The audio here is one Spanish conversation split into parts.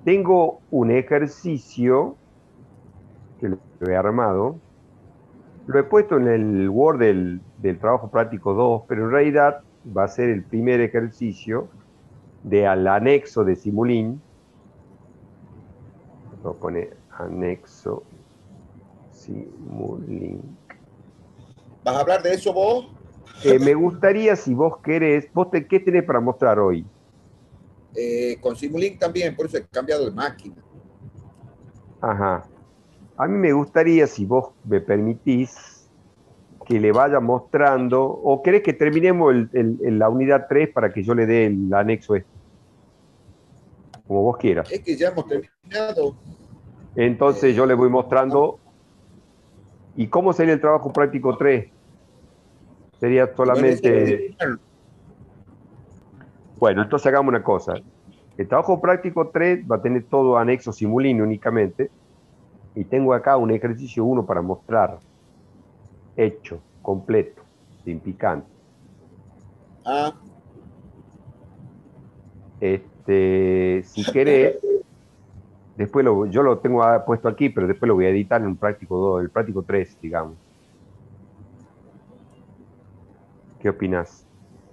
tengo un ejercicio que lo he armado, lo he puesto en el Word del trabajo práctico 2, pero en realidad va a ser el primer ejercicio al anexo de Simulink. Voy a poner anexo Simulink. ¿Vas a hablar de eso vos? Me gustaría, si vos querés, ¿qué tenés para mostrar hoy? Con Simulink también, por eso he cambiado de máquina. Ajá. A mí me gustaría, si vos me permitís, que le vaya mostrando, o querés que terminemos la unidad 3 para que yo le dé el anexo este, como vos quieras. Es que ya hemos terminado. Entonces yo le voy mostrando, ¿y cómo sería el trabajo práctico 3? Sería Y bueno, ese solamente, bueno, entonces hagamos una cosa. El trabajo práctico 3 va a tener todo anexo Simulink únicamente, y tengo acá un ejercicio 1 para mostrar, hecho, completo, sin picante. Ah, Si querés, después yo lo tengo puesto aquí, pero después lo voy a editar en un práctico 2, el práctico 3, digamos. ¿Qué opinás?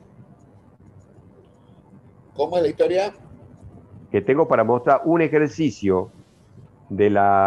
¿cómo es la historia? Que tengo para mostrar un ejercicio de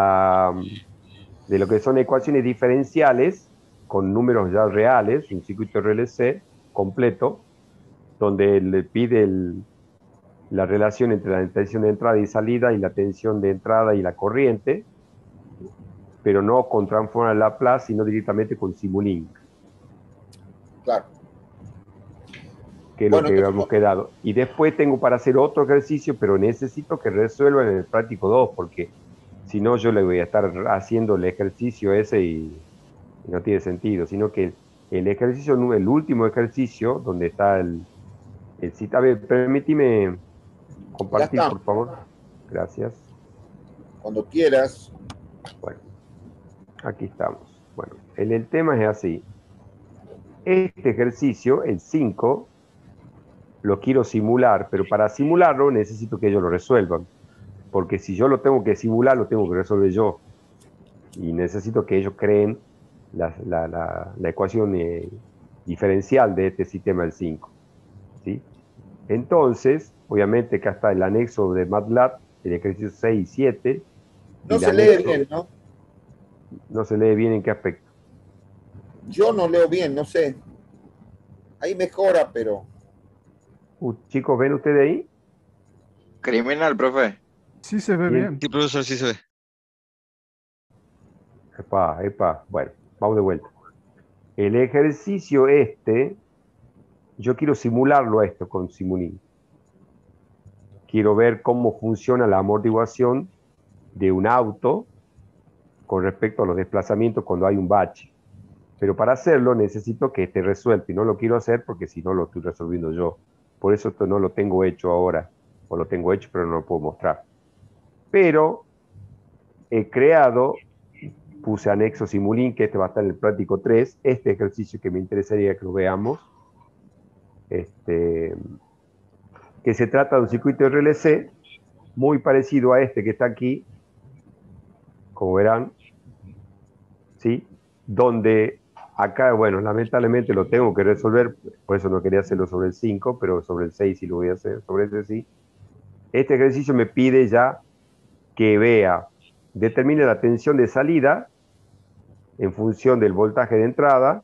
de lo que son ecuaciones diferenciales con números ya reales, un circuito RLC completo, donde le pide la relación entre la tensión de entrada y salida y la tensión de entrada y la corriente, pero no con transforma de Laplace, sino directamente con Simulink, Claro. que es lo Bueno, que entonces, habíamos quedado. Y después tengo para hacer otro ejercicio, pero necesito que resuelvan en el práctico 2, porque si no yo le voy a estar haciendo el ejercicio ese y no tiene sentido, sino que el ejercicio, el último ejercicio, donde está a ver, permíteme ya compartir, está. por favor. Gracias. Cuando quieras. Bueno, aquí estamos. Bueno, el tema es así. Este ejercicio, el 5, lo quiero simular, pero para simularlo necesito que ellos lo resuelvan, porque si yo lo tengo que simular, lo tengo que resolver yo, y necesito que ellos creen la ecuación diferencial de este sistema del 5, ¿sí? Entonces, obviamente acá está el anexo de MATLAB, el ejercicio 6 y 7, y No el se lee anexo bien, ¿no? no se lee bien en qué aspecto. Yo no leo bien, no sé. Ahí mejora, pero Chicos, ¿ven ustedes ahí? Criminal, profe. Sí se ve Bien. bien. Sí, profesor, sí se ve. Epa, epa. Bueno, vamos de vuelta. El ejercicio este, yo quiero simularlo a esto con Simulink. Quiero ver cómo funciona la amortiguación de un auto con respecto a los desplazamientos cuando hay un bache. Pero para hacerlo necesito que esté resuelto y no lo quiero hacer porque si no lo estoy resolviendo yo. Por eso esto no lo tengo hecho ahora, o lo tengo hecho pero no lo puedo mostrar. Pero he creado, puse anexo Simulink, que este va a estar en el práctico 3, este ejercicio que me interesaría que lo veamos, que se trata de un circuito RLC muy parecido a este que está aquí, como verán, ¿sí? Donde acá, bueno, lamentablemente lo tengo que resolver, por eso no quería hacerlo sobre el 5, pero sobre el 6 sí lo voy a hacer, sobre ese sí. Este ejercicio me pide ya que vea, determine la tensión de salida en función del voltaje de entrada,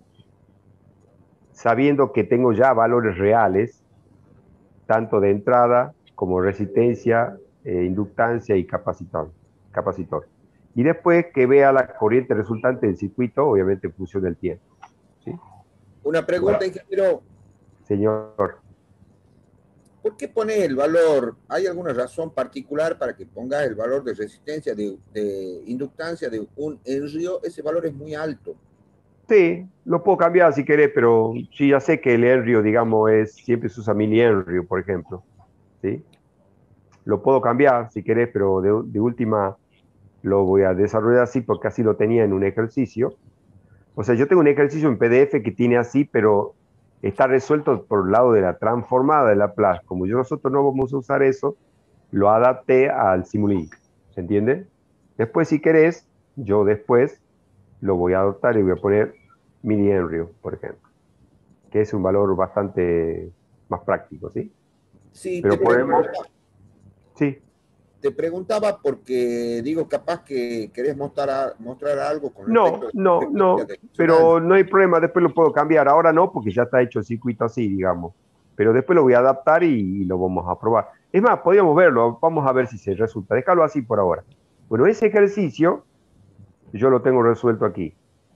sabiendo que tengo ya valores reales, tanto de entrada como resistencia, inductancia y capacitor. Y después que vea la corriente resultante del circuito, obviamente en función del tiempo. ¿Sí? una Bueno, pregunta, ingeniero. señor. ¿Por qué pones el valor? ¿Hay alguna razón particular para que pongas el valor de resistencia, de inductancia de un Henry? Ese valor es muy alto. Sí, lo puedo cambiar si querés, pero sí, ya sé que el Henry, digamos, siempre se usa mili Henry, por ejemplo. ¿Sí? Lo puedo cambiar si querés, pero de última lo voy a desarrollar así porque así lo tenía en un ejercicio. O sea, yo tengo un ejercicio en PDF que tiene así, pero está resuelto por el lado de la transformada de Laplace. Como nosotros no vamos a usar eso, lo adapté al Simulink. ¿Se entiende? Después, si querés, yo después lo voy a adoptar y voy a poner milihenry, por ejemplo, que es un valor bastante más práctico, ¿sí? Sí, Pero podemos, sí, te preguntaba porque digo, capaz que querés mostrar algo con respecto no, a las no, frecuencias no, de resonancia. pero no hay problema, después lo puedo cambiar. Ahora no, porque ya está hecho el circuito así, digamos. Pero después lo voy a adaptar y lo vamos a probar. Es más, podríamos verlo, vamos a ver si se resulta. Déjalo así por ahora. Bueno, ese ejercicio yo lo tengo resuelto aquí,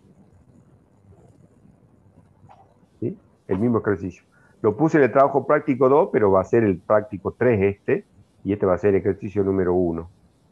¿sí? El mismo ejercicio. Lo puse en el trabajo práctico 2, pero va a ser el práctico 3 este, y este va a ser el ejercicio número 1.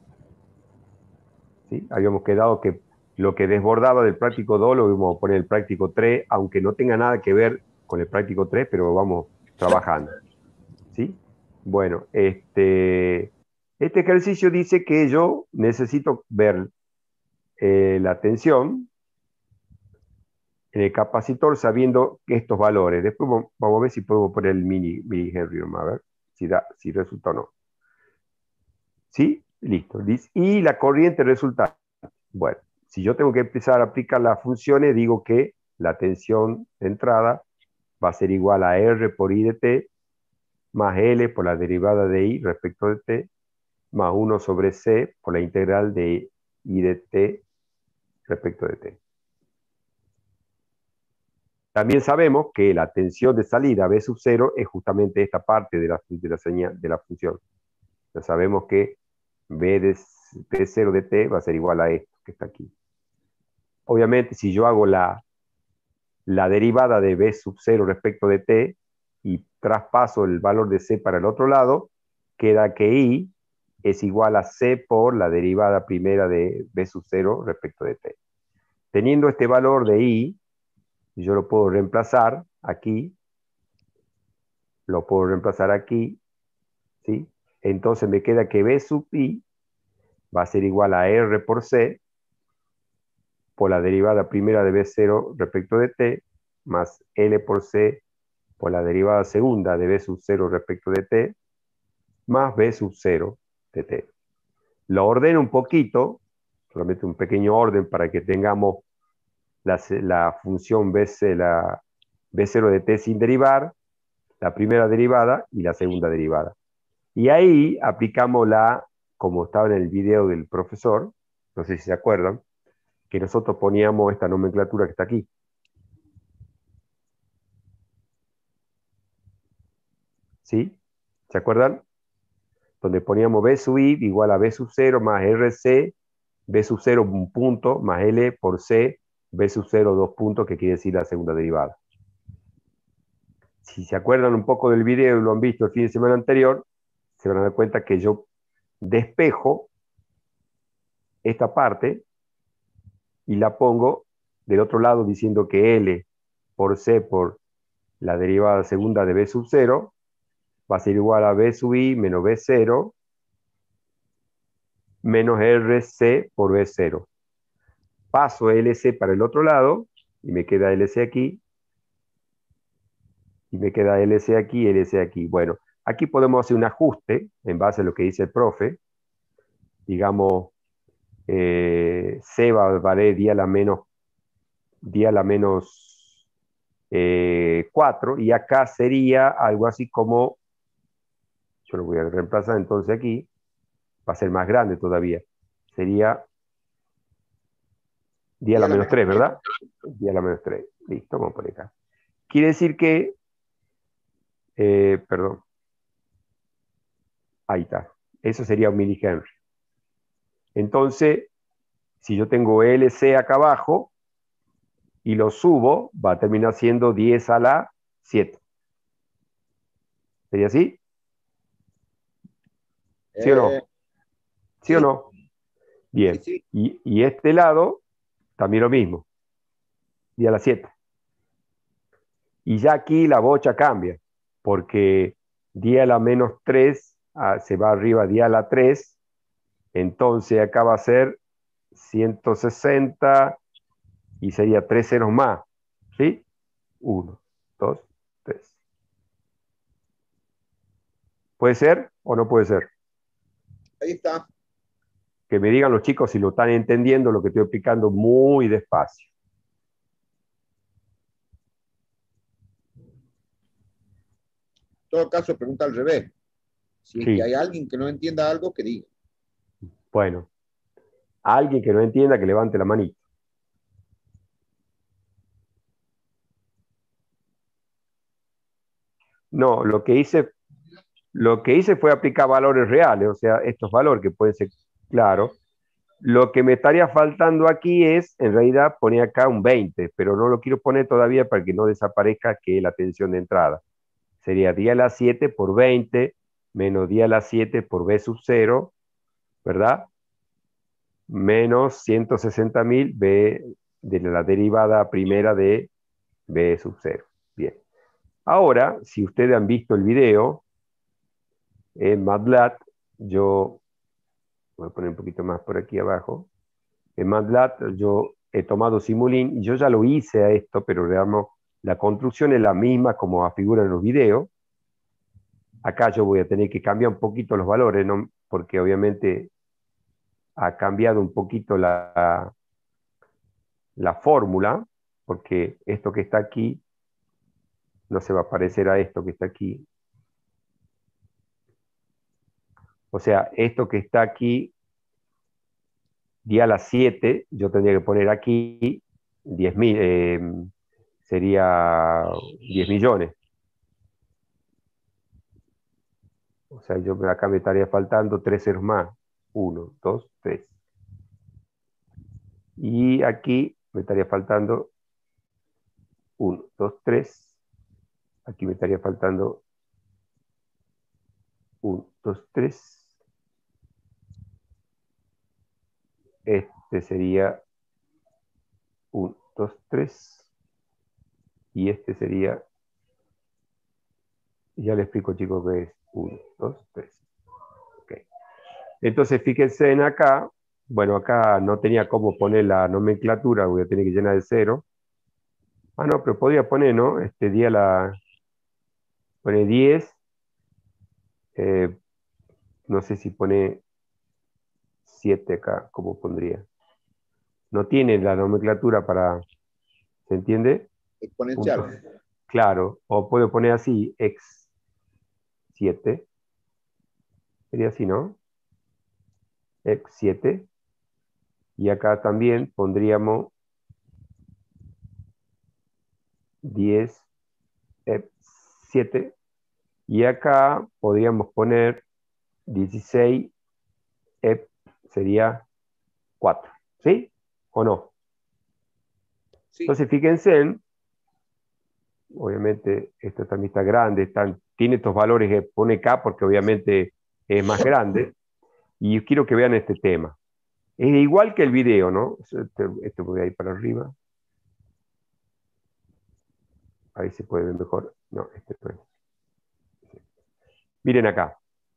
¿Sí? Habíamos quedado que lo que desbordaba del práctico 2 lo íbamos a poner el práctico 3, aunque no tenga nada que ver con el práctico 3, pero vamos trabajando. ¿Sí? Bueno, este ejercicio dice que yo necesito ver la tensión en el capacitor sabiendo estos valores. Después vamos a ver si podemos poner el milihenry, a ver si resulta o no. ¿Sí? Listo. Y la corriente resultante. Bueno, si yo tengo que empezar a aplicar las funciones, digo que la tensión de entrada va a ser igual a R por I de T más L por la derivada de I respecto de T más 1 sobre C por la integral de I de T respecto de T. También sabemos que la tensión de salida B sub 0 es justamente esta parte de la función. Ya sabemos que B0 de T va a ser igual a esto que está aquí. Obviamente, si yo hago la derivada de B sub 0 respecto de T y traspaso el valor de C para el otro lado, queda que I es igual a C por la derivada primera de B sub 0 respecto de T. Teniendo este valor de I, yo lo puedo reemplazar aquí, lo puedo reemplazar aquí, ¿sí? Entonces me queda que B sub I va a ser igual a R por C por la derivada primera de B0 respecto de T, más L por C por la derivada segunda de B sub 0 respecto de T, más B sub 0 de T. Lo ordeno un poquito, solamente un pequeño orden para que tengamos la función B0 de T sin derivar, la primera derivada y la segunda derivada. Y ahí aplicamos como estaba en el video del profesor, no sé si se acuerdan, que nosotros poníamos esta nomenclatura que está aquí. ¿Sí? ¿Se acuerdan? Donde poníamos B sub I igual a B sub 0 más RC, B sub 0 un punto más L por C, B sub 0 dos puntos, que quiere decir la segunda derivada. Si se acuerdan un poco del video y lo han visto el fin de semana anterior, se van a dar cuenta que yo despejo esta parte y la pongo del otro lado diciendo que L por C por la derivada segunda de B sub 0 va a ser igual a B sub I menos B0 menos RC por B0. Paso LC para el otro lado y me queda LC aquí y me queda LC aquí y LC aquí. Bueno, aquí podemos hacer un ajuste en base a lo que dice el profe. Digamos, C va a valer día a la menos 4 y acá sería algo así como, yo lo voy a reemplazar entonces aquí, va a ser más grande todavía. Sería día a la menos 3, ¿verdad? Día a la menos 3. Listo, vamos por acá. Quiere decir que, perdón, ahí está. Eso sería un milihenry. Entonces, si yo tengo LC acá abajo y lo subo, va a terminar siendo 10 a la 7. ¿Sería así? ¿Sí o Eh, no? ¿Sí o sí, no? sí, Bien. sí. Y este lado, también lo mismo. 10 a la 7. Y ya aquí la bocha cambia, porque 10 a la menos 3 se va arriba 10 a la 3, entonces acá va a ser 160 y sería 3 ceros más. ¿Sí? 1, 2, 3. ¿Puede ser o no puede ser? Ahí está. Que me digan los chicos si lo están entendiendo lo que estoy explicando muy despacio. En todo caso, pregunta al revés. Si es que Sí, hay alguien que no entienda algo, que diga. bueno. Alguien que no entienda que levante la manito. No, lo que hice fue aplicar valores reales, o sea, estos valores que pueden ser claros. Lo que me estaría faltando aquí es, en realidad, poner acá un 20, pero no lo quiero poner todavía para que no desaparezca que la tensión de entrada. Sería 10 a la 7 por 20 menos 10 a la 7 por B sub 0, ¿verdad? Menos 160.000 B de la derivada primera de B sub 0. Bien. Ahora, si ustedes han visto el video, en MATLAB, yo voy a poner un poquito más por aquí abajo. En MATLAB yo he tomado Simulink y yo ya lo hice a esto, pero digamos, la construcción es la misma como figura en los videos. Acá yo voy a tener que cambiar un poquito los valores, ¿no? Porque obviamente ha cambiado un poquito la fórmula, porque esto que está aquí no se va a parecer a esto que está aquí. O sea, esto que está aquí, día a las 7, yo tendría que poner aquí 10.000, sería 10 millones. O sea, yo acá me estaría faltando 3 ceros más. 1, 2, 3. Y aquí me estaría faltando 1, 2, 3. Aquí me estaría faltando 1, 2, 3. Este sería 1, 2, 3. Y este sería, ya les explico chicos que es 1, 2, 3. Okay. Entonces fíjense en acá, bueno, acá no tenía cómo poner la nomenclatura, voy a tener que llenar de 0. Ah, no, pero podría poner, ¿no? Este día pone 10, no sé si pone 7 acá, ¿cómo pondría? No tiene la nomenclatura para, ¿se entiende? Puntos. Exponencial. Claro, o puedo poner así, x 7, sería así, ¿no? X 7, y acá también pondríamos 10 x 7, y acá podríamos poner 16 f sería 4, ¿sí? ¿O no? Sí. Entonces fíjense, obviamente esto también está grande, tiene estos valores que pone K porque obviamente es más grande, y quiero que vean este tema. Es igual que el video, ¿no? Este voy a ir para arriba. Ahí se puede ver mejor. No, este no es. Miren acá.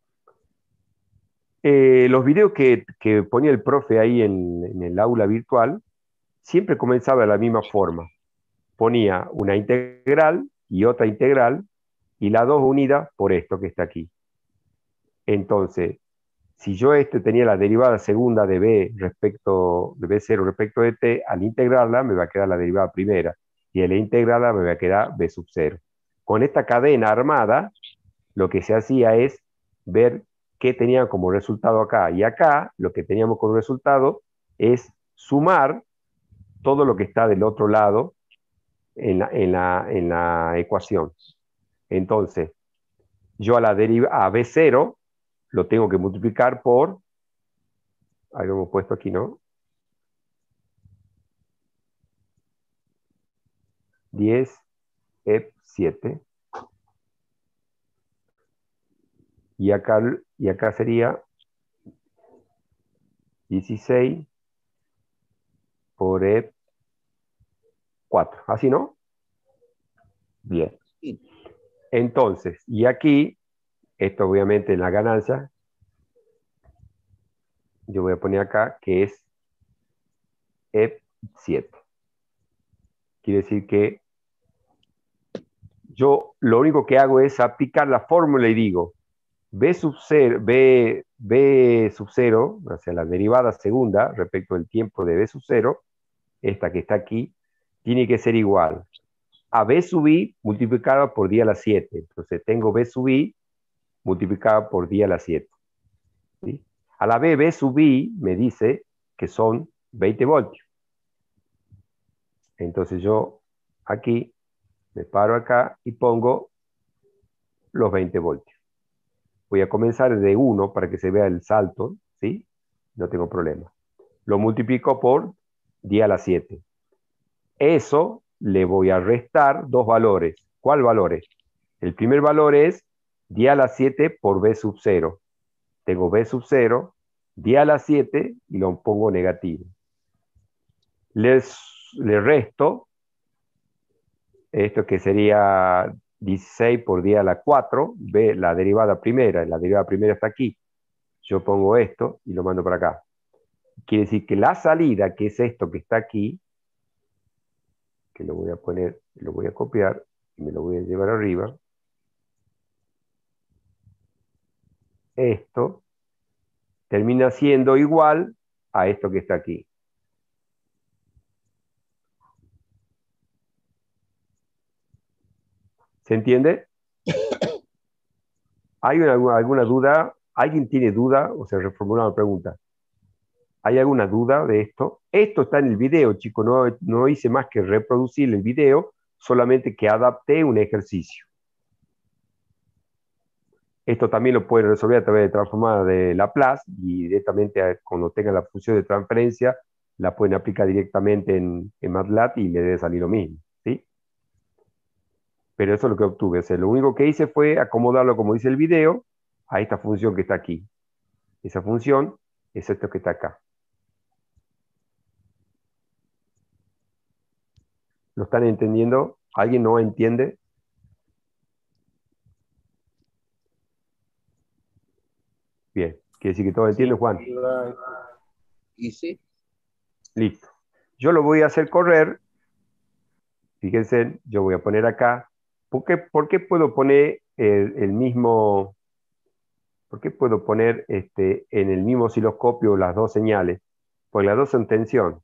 Los videos que ponía el profe ahí en el aula virtual, siempre comenzaba de la misma forma. Ponía una integral y otra integral, y las dos unidas por esto que está aquí. Entonces, si yo tenía la derivada segunda de b respecto de b0 respecto de t, al integrarla me va a quedar la derivada primera, y al integrarla me va a quedar b sub 0. Con esta cadena armada, lo que se hacía es ver qué tenía como resultado acá. Y acá, lo que teníamos como resultado es sumar todo lo que está del otro lado en la ecuación. Entonces, yo a b0 lo tengo que multiplicar por, habíamos puesto aquí, ¿no? 10 f7. Y acá sería 16 por f4. ¿Así, no? Bien. Sí. Entonces, y aquí, esto obviamente en la ganancia, yo voy a poner acá que es f7. Quiere decir que yo lo único que hago es aplicar la fórmula y digo, b sub 0, b B sub 0, o sea, la derivada segunda respecto del tiempo de B sub 0, esta que está aquí, tiene que ser igual a B sub I multiplicada por 10 a la 7. Entonces tengo B sub I multiplicada por 10 a la 7. ¿Sí? A la B sub I me dice que son 20 voltios. Entonces yo aquí me paro acá y pongo los 20 voltios. Voy a comenzar de 1 para que se vea el salto, ¿sí? No tengo problema. Lo multiplico por 10 a la 7. Eso le voy a restar dos valores. ¿Cuál valores? El primer valor es 10 a la 7 por B sub 0. Tengo B sub 0, 10 a la 7 y lo pongo negativo. Le resto esto que sería 16 por 10 a la 4, B, la derivada primera está aquí. Yo pongo esto y lo mando para acá. Quiere decir que la salida, que es esto que está aquí, que lo voy a poner, lo voy a copiar y me lo voy a llevar arriba. Esto termina siendo igual a esto que está aquí. ¿Se entiende? ¿Hay alguna duda? ¿Alguien tiene duda? O se reformula la pregunta. ¿Hay alguna duda de esto? Esto está en el video, chicos. No hice más que reproducir el video, solamente que adapté un ejercicio. Esto también lo pueden resolver a través de transformada de Laplace y directamente cuando tengan la función de transferencia la pueden aplicar directamente en MATLAB y le debe salir lo mismo, ¿sí? Pero eso es lo que obtuve. O sea, lo único que hice fue acomodarlo, como dice el video, a esta función que está aquí. Esa función es esto que está acá. ¿Lo están entendiendo? ¿Alguien no entiende? Bien. ¿Quiere decir que todos entienden, Juan? Y sí. Listo. Yo lo voy a hacer correr. Fíjense, yo voy a poner acá. ¿Por qué puedo poner el mismo... ¿Por qué puedo poner en el mismo osciloscopio las dos señales? Porque las dos son tensión.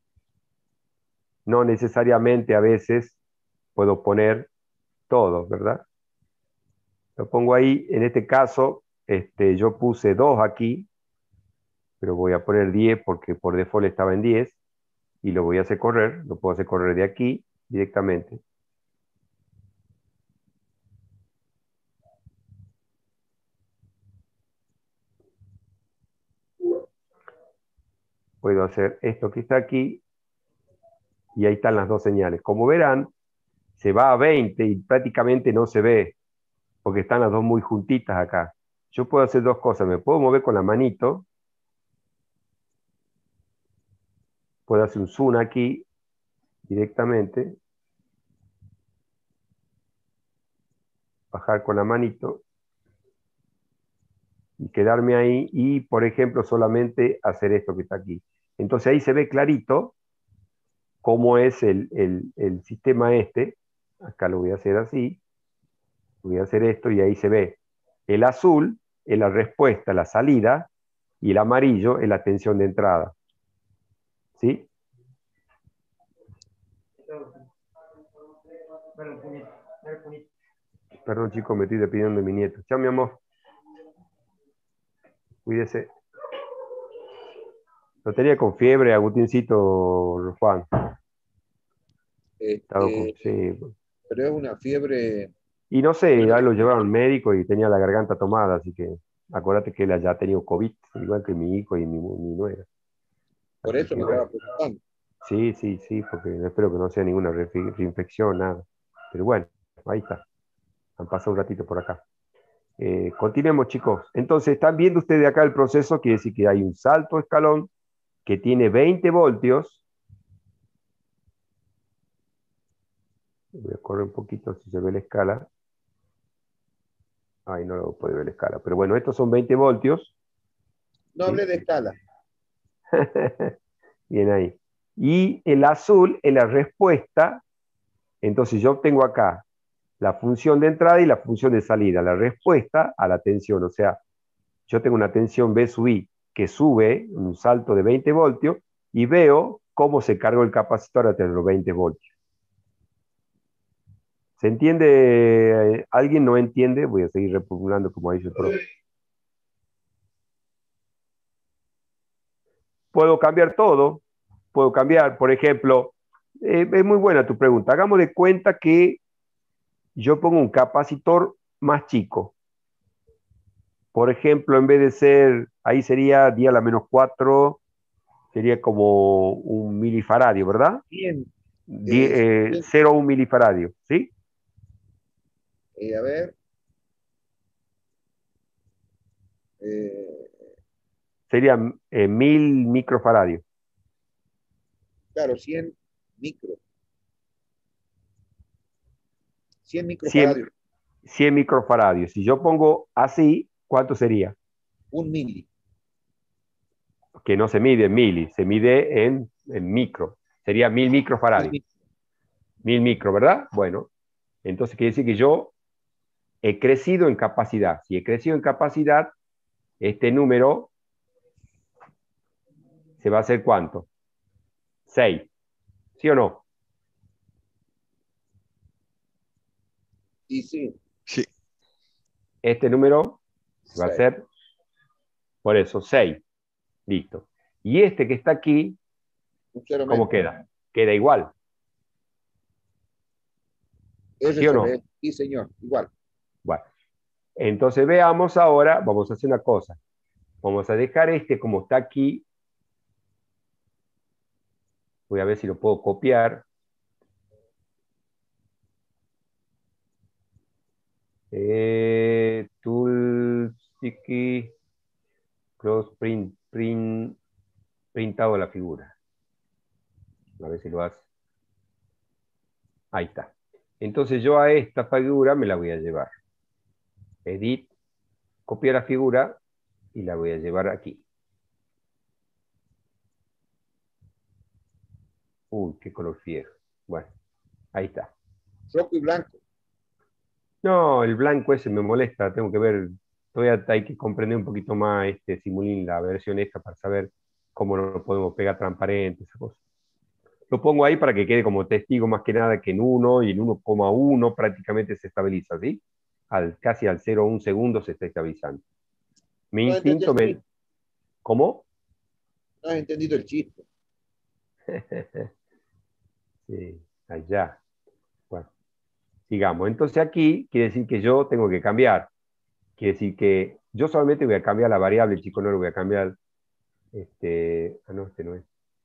No necesariamente a veces puedo poner todos, ¿verdad? Lo pongo ahí. En este caso, yo puse 2 aquí, pero voy a poner 10 porque por default estaba en 10 y lo voy a hacer correr. Lo puedo hacer correr de aquí directamente. Puedo hacer esto que está aquí y ahí están las dos señales. Como verán, se va a 20 y prácticamente no se ve porque están las dos muy juntitas acá. Yo puedo hacer dos cosas. Me puedo mover con la manito. Puedo hacer un zoom aquí directamente. Bajar con la manito. Y quedarme ahí y, por ejemplo, solamente hacer esto que está aquí. Entonces ahí se ve clarito cómo es el sistema este. Acá lo voy a hacer así. Voy a hacer esto y ahí se ve. El azul es la respuesta, la salida, y el amarillo es la tensión de entrada. ¿Sí? Perdón, chicos, me estoy despidiendo de mi nieto. Chao, mi amor. Cuídese. Lo tenía con fiebre, Agutincito, Juan. Sí. Pero es una fiebre. Y no sé, ya lo llevaron al médico y tenía la garganta tomada, así que acuérdate que él ya ha tenido COVID, igual que mi hijo y mi nuera. Por eso me estaba preocupando. Sí, porque espero que no sea ninguna reinfección, nada. Pero bueno, ahí está. Han pasado un ratito por acá. Continuemos, chicos. Entonces, están viendo ustedes acá el proceso, quiere decir que hay un salto escalón que tiene 20 voltios. Voy a correr un poquito si se ve la escala. Ay, no lo puede ver la escala. Pero bueno, estos son 20 voltios. No hablé de escala. Bien ahí. Y el azul es la respuesta. Entonces yo obtengo acá la función de entrada y la función de salida. La respuesta a la tensión. O sea, yo tengo una tensión V sub I que sube un salto de 20 voltios y veo cómo se cargó el capacitor hasta los 20 voltios. ¿Se entiende? ¿Alguien no entiende? Voy a seguir reformulando como dice el profe. Puedo cambiar todo. Puedo cambiar, por ejemplo, es muy buena tu pregunta. Hagamos de cuenta que yo pongo un capacitor más chico. Por ejemplo, en vez de ser, ahí sería 10 a la menos 4, sería como un milifaradio, ¿verdad? Bien. 0,1 milifaradio, ¿sí? A ver. Sería 1000 microfaradios. Claro, 100 micro. 100 100, microfaradios. 100 microfaradios. Si yo pongo así, ¿cuánto sería? 1 mili. Que no se mide en mili, se mide en micro. Sería 1000 microfaradios. 1000 micro, ¿verdad? Bueno, entonces quiere decir que yo he crecido en capacidad. Si he crecido en capacidad, este número se va a hacer ¿cuánto? 6. ¿Sí o no? Y sí. Sí. Este número va a 6. ser, por eso, 6. Listo. Y este que está aquí, Un cero ¿cómo menos. queda? Queda igual. ¿Sí o no? RCB. Sí, señor. Igual. Bueno. Entonces veamos ahora, vamos a hacer una cosa. Vamos a dejar este como está aquí. Voy a ver si lo puedo copiar. Tool, sticky, cross printado la figura. A ver si lo hace. Ahí está. Entonces yo a esta figura me la voy a llevar. Edit, copiar la figura y la voy a llevar aquí. Uy, qué color fiero. Bueno, ahí está. Rojo y blanco. No, el blanco ese me molesta. Tengo que ver, todavía hay que comprender un poquito más este Simulink, la versión esta, para saber cómo lo podemos pegar transparente, esa cosa. Lo pongo ahí para que quede como testigo más que nada que en 1 y en 1,1 prácticamente se estabiliza, ¿sí? Casi al 0,1 segundo se está estabilizando. Mi No entendí instinto el me... chiste. ¿Cómo? No has entendido el chiste. Sí, allá. Bueno, sigamos. Entonces aquí quiere decir que yo tengo que cambiar. Quiere decir que yo solamente voy a cambiar la variable, chico, no lo voy a cambiar. No, este no es.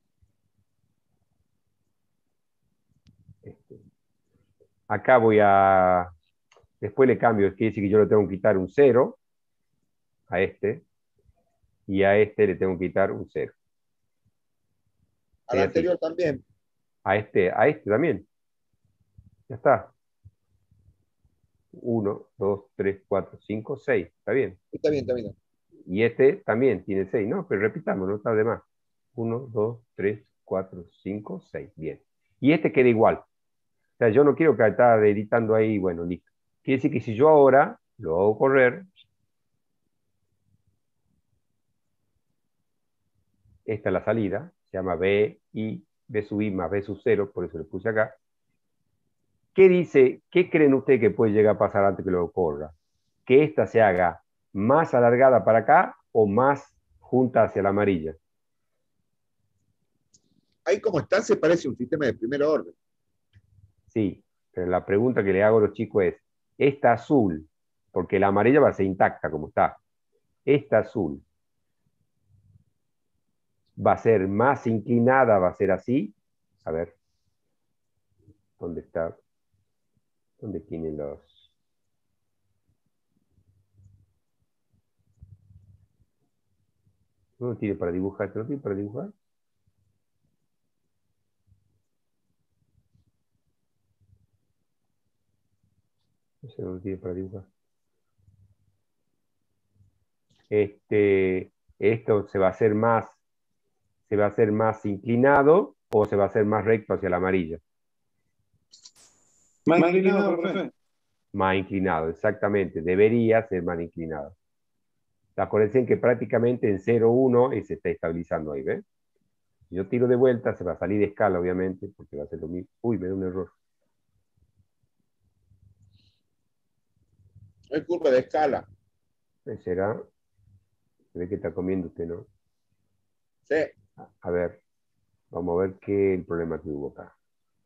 Este. Acá voy a... Después le cambio, quiere decir que yo le tengo que quitar un 0 a este. Y a este le tengo que quitar un 0. Al anterior también. A este también. Ya está. 1, 2, 3, 4, 5, 6. Está bien. Está bien, está bien. Y este también tiene 6. No, pero repitamos, no está de más. 1, 2, 3, 4, 5, 6. Bien. Y este queda igual. O sea, yo no quiero que estar editando ahí, bueno, listo. Quiere decir que si yo ahora lo hago correr, esta es la salida, se llama B sub I más B sub 0, por eso le puse acá. ¿Qué dice, qué creen ustedes que puede llegar a pasar antes que lo corra? Que esta se haga más alargada para acá o más junta hacia la amarilla. Ahí como está se parece a un sistema de primer orden. Sí, pero la pregunta que le hago a los chicos es, esta azul, porque la amarilla va a ser intacta como está, esta azul va a ser más inclinada, va a ser así. A ver, ¿dónde está? ¿Dónde tienen los...? ¿No lo tiene para dibujar? ¿Te lo tiene para dibujar? No sé, no lo tiene para dibujar. Esto se va a hacer más inclinado o se va a hacer más recto hacia la amarilla. Más inclinado, profe. Más inclinado, exactamente. Debería ser más inclinado. Acuérdense que prácticamente en 0, 1 se está estabilizando ahí, ¿ves? Si yo tiro de vuelta, se va a salir de escala, obviamente, porque va a ser lo mismo. Uy, me da un error. Es curva de escala. ¿Será? Se ve que está comiendo usted, ¿no? Sí. A ver, vamos a ver qué el problema que hubo acá.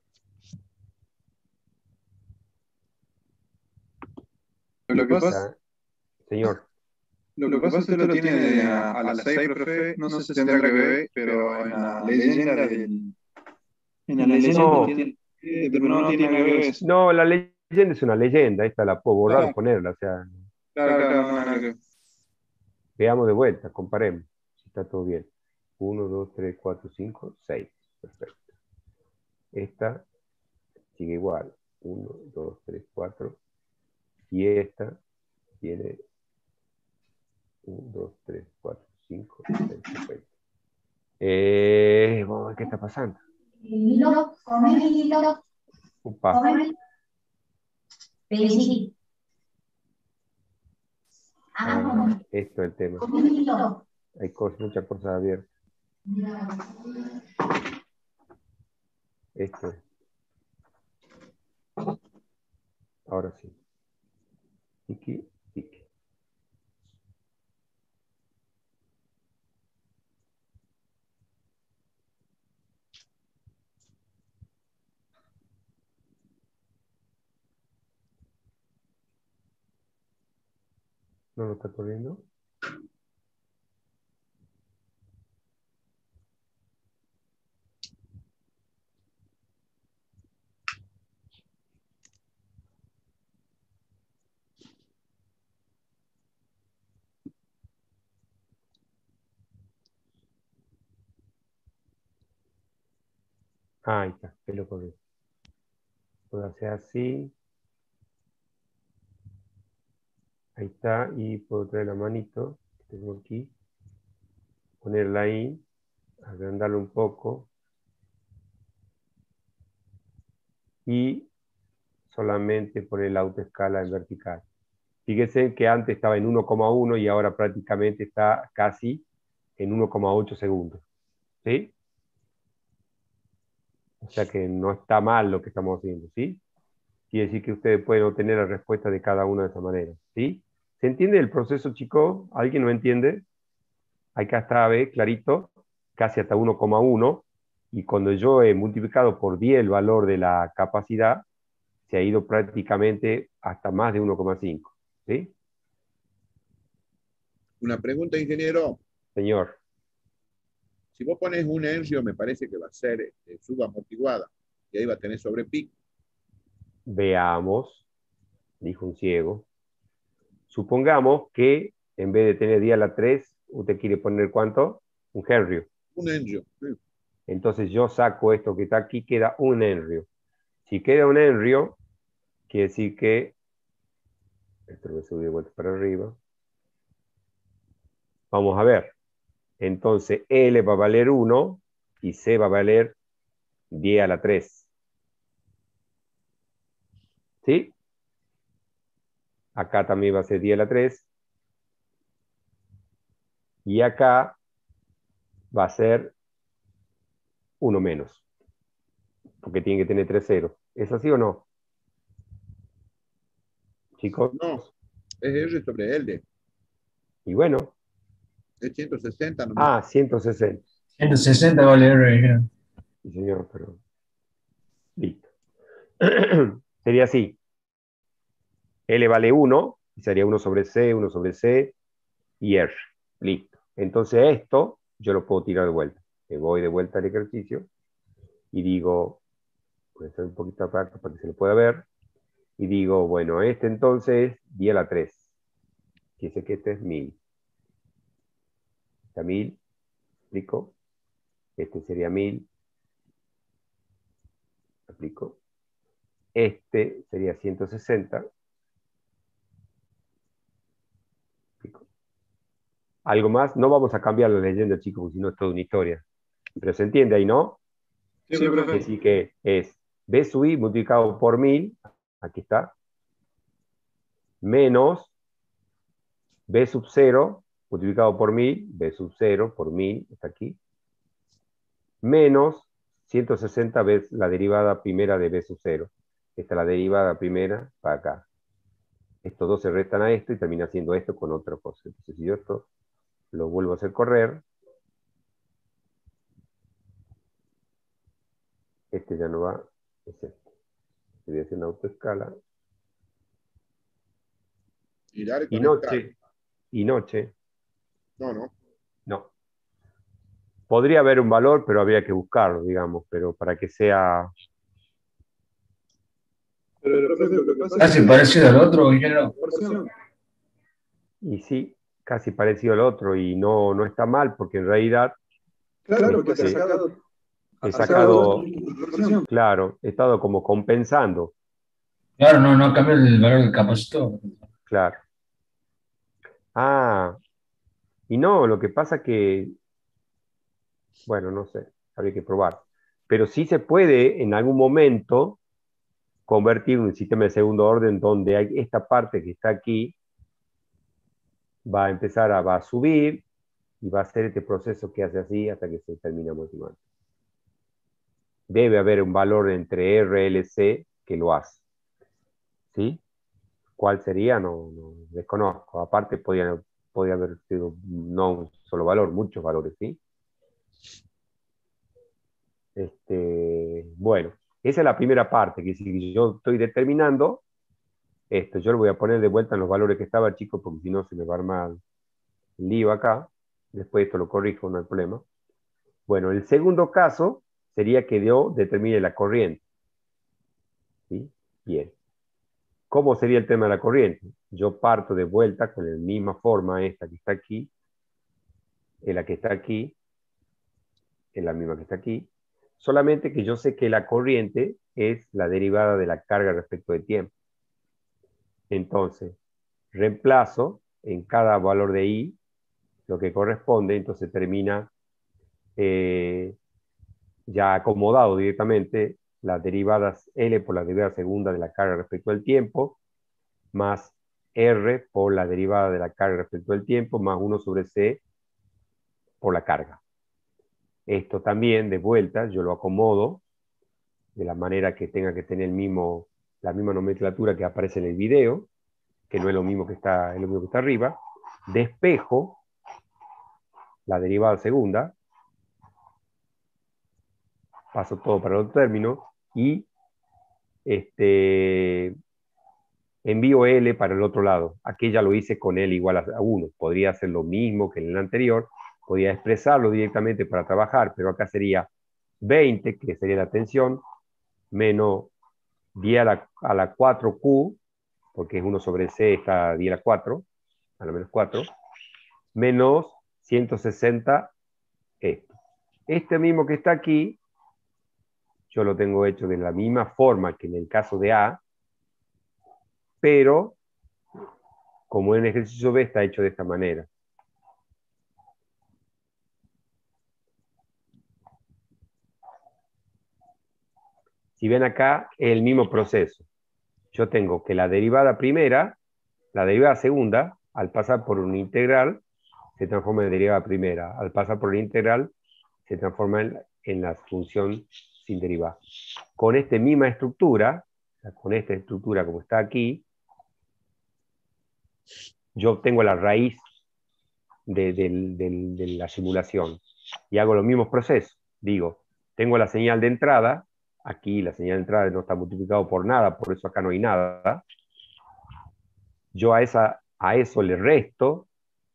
Lo que pasa, Señor, lo que pasa es que usted lo tiene a las 6, profe, no sé si tendrá que ver, pero en la leyenda del... En la leyenda No. tiene, pero no tiene nada que ver eso. no, la leyenda es una leyenda, esta la puedo borrar o Claro, ponerla, o sea, claro, no, nada que ver. veamos de vuelta, comparemos, si está todo bien. 1, 2, 3, 4, 5, 6, perfecto. Esta sigue igual, 1, 2, 3, 4, y esta tiene 1, 2, 3, 4, 5, 6, perfecto. Vamos a ver qué está pasando. Upa. Esto es el tema. Hay muchas cosas abiertas. Esto es. Ahora sí. Tiki, tiki. ¿No lo está corriendo? Ah, ahí está, que lo corrió. Puedo hacer así. Ahí está, y puedo traer la manito, que tengo aquí, ponerla ahí, agrandarla un poco, y solamente poner la autoescala en vertical. Fíjense que antes estaba en 1,1 y ahora prácticamente está casi en 1,8 segundos. ¿Sí? O sea que no está mal lo que estamos haciendo, ¿sí? Quiere decir que ustedes pueden obtener la respuesta de cada uno de esa manera, ¿sí? ¿Se entiende el proceso, chicos? ¿Alguien no entiende? Acá está, ve, clarito, casi hasta 1,1, y cuando yo he multiplicado por 10 el valor de la capacidad, se ha ido prácticamente hasta más de 1,5, ¿sí? Una pregunta, ingeniero. Señor, Si vos pones un enzio, me parece que va a ser subamortiguada. Y ahí va a tener sobrepico. veamos, dijo un ciego. Supongamos que en vez de tener 10 a la 3, usted quiere poner ¿cuánto? Un Henry. Un enzio. Sí. Entonces yo saco esto que está aquí, queda un Henry. Si queda un Henry, quiere decir que, esto lo voy a subir de vuelta para arriba. Vamos a ver. Entonces L va a valer 1 y C va a valer 10 a la 3. ¿Sí? Acá también va a ser 10 a la 3. Y acá va a ser 1 menos. Porque tiene que tener 3 ceros. ¿Es así o no? Chicos. No, es R sobre L. Y bueno. Es 160 nomás. 160. 160 vale R, dijeron. Sí, señor, pero... Listo. Sería así. L vale 1, y sería 1 sobre C, y R. Listo. Entonces esto yo lo puedo tirar de vuelta. Me voy de vuelta al ejercicio y digo, voy a hacer un poquito aparte para que se lo pueda ver, y digo, bueno, este entonces es 10 a la 3. Fíjense que este es 1000. Está 1000, ¿explico? Este sería 1000. ¿Aplico? Este sería 160. ¿Aplico? ¿Algo más? No vamos a cambiar la leyenda, chicos, porque si no es toda una historia. Pero se entiende ahí, ¿no? Sí, profe. Así que es B sub I multiplicado por 1000, aquí está, menos B sub 0 multiplicado por 1000, B sub 0 por 1000, está aquí, menos 160 veces la derivada primera de B sub 0. Esta es la derivada primera para acá. Estos dos se restan a esto y termina siendo esto con otra cosa. Entonces, si yo esto lo vuelvo a hacer correr, este ya no va, es este. Voy a hacer una autoescala. Girar y Y conectar. noche, y noche, No. no. Podría haber un valor, pero habría que buscarlo, digamos, pero para que sea... Pero profe, lo que pasa es Casi que parecido al otro, ingeniero. proporción. Y sí, casi parecido al otro, y no está mal, porque en realidad Claro, porque Sí. ha he sacado sacado, proporción. claro, he estado como compensando, Claro, no cambia el valor del capacitor. claro. Ah, y no, lo que pasa que, bueno, no sé, habría que probar. Pero sí se puede en algún momento convertir un sistema de segundo orden donde hay esta parte que está aquí, va a subir y va a hacer este proceso que hace así hasta que se termina motivando. Debe haber un valor entre R, L, C que lo hace. ¿Sí? ¿Cuál sería? No desconozco. Aparte, podía haber sido no un solo valor, muchos valores, ¿sí? Bueno, esa es la primera parte, que si yo estoy determinando esto, yo lo voy a poner de vuelta en los valores que estaba, chicos, porque si no se me va a armar el lío acá. Después esto lo corrijo, no hay problema. Bueno, el segundo caso sería que yo determine la corriente. ¿Sí? Bien. ¿Cómo sería el tema de la corriente? Yo parto de vuelta con la misma forma, esta que está aquí, es la que está aquí, es la misma que está aquí, solamente que yo sé que la corriente es la derivada de la carga respecto de tiempo. Entonces, reemplazo en cada valor de I lo que corresponde, entonces termina ya acomodado directamente las derivadas L por la derivada segunda de la carga respecto del tiempo, más R por la derivada de la carga respecto del tiempo, más 1 sobre C por la carga. Esto también, de vuelta, yo lo acomodo de la manera que tenga que tener la misma nomenclatura que aparece en el video, que no es lo mismo que está, es lo mismo que está arriba. Despejo la derivada segunda, paso todo para el otro término, y envío L para el otro lado. Aquí ya lo hice con L igual a 1. Podría hacer lo mismo que en el anterior, podría expresarlo directamente para trabajar, pero acá sería 20, que sería la tensión, menos 10 a la 4Q, porque es 1 sobre C, está 10 a la 4, a la menos 4, menos 160 esto. Este mismo que está aquí, yo lo tengo hecho de la misma forma que en el caso de A, pero como en el ejercicio B está hecho de esta manera. Si ven acá, es el mismo proceso. Yo tengo que la derivada primera, la derivada segunda, al pasar por una integral, se transforma en derivada primera. Al pasar por la integral, se transforma en la función sin derivada. Con esta misma estructura, con esta estructura como está aquí, yo obtengo la raíz de la simulación y hago los mismos procesos. Digo, tengo la señal de entrada, aquí la señal de entrada no está multiplicado por nada, por eso acá no hay nada. Yo a eso le resto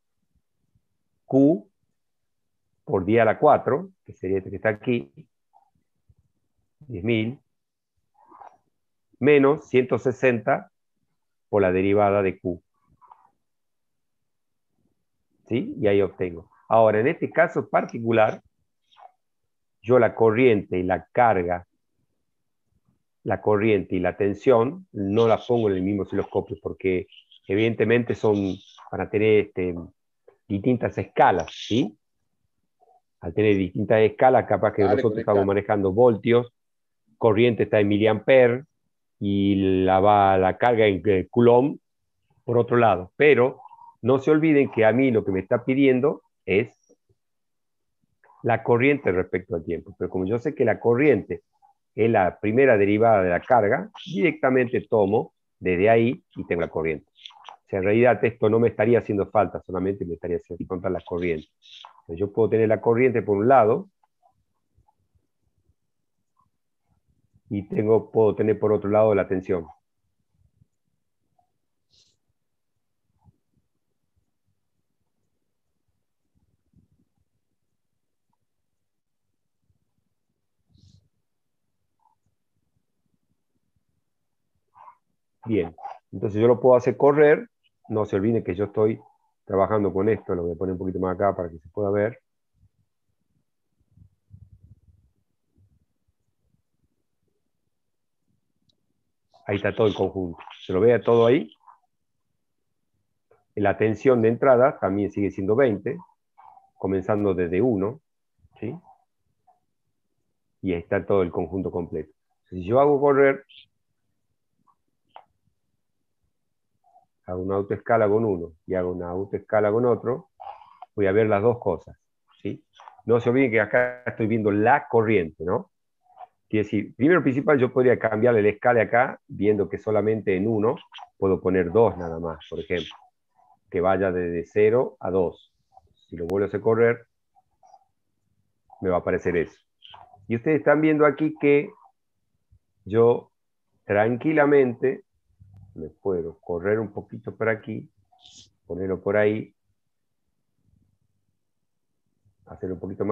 Q por 10 a la 4, que sería este que está aquí, 10.000, menos 160 por la derivada de Q. ¿Sí? Y ahí obtengo. Ahora, en este caso particular, yo la corriente y la carga, la corriente y la tensión, no las pongo en el mismo osciloscopio, porque evidentemente van a tener distintas escalas, ¿sí? Al tener distintas escalas, capaz que nosotros estamos manejando voltios, corriente está en miliamperes, y la carga en Coulomb por otro lado. Pero No se olviden que a mí lo que me está pidiendo es la corriente respecto al tiempo. Pero como yo sé que la corriente es la primera derivada de la carga, directamente tomo desde ahí y tengo la corriente. O sea, en realidad esto no me estaría haciendo falta, solamente me estaría haciendo contar la corriente. Entonces, yo puedo tener la corriente por un lado y puedo tener por otro lado la tensión. Bien, entonces yo lo puedo hacer correr. No se olviden que yo estoy trabajando con esto, lo voy a poner un poquito más acá para que se pueda ver. Ahí está todo el conjunto. ¿Se lo ve todo ahí? La tensión de entrada también sigue siendo 20, comenzando desde 1, ¿sí? Y ahí está todo el conjunto completo. Si yo hago correr, hago una autoescala con uno y hago una autoescala con otro, voy a ver las dos cosas, ¿sí? No se olviden que acá estoy viendo la corriente, ¿no? Quiere decir, primero principal, yo podría cambiarle la escala acá, viendo que solamente en uno puedo poner 2 nada más, por ejemplo, que vaya desde 0 a 2. Si lo vuelvo a hacer correr, me va a aparecer eso. Y ustedes están viendo aquí que yo tranquilamente me puedo correr un poquito por aquí, ponerlo por ahí, hacerlo un poquito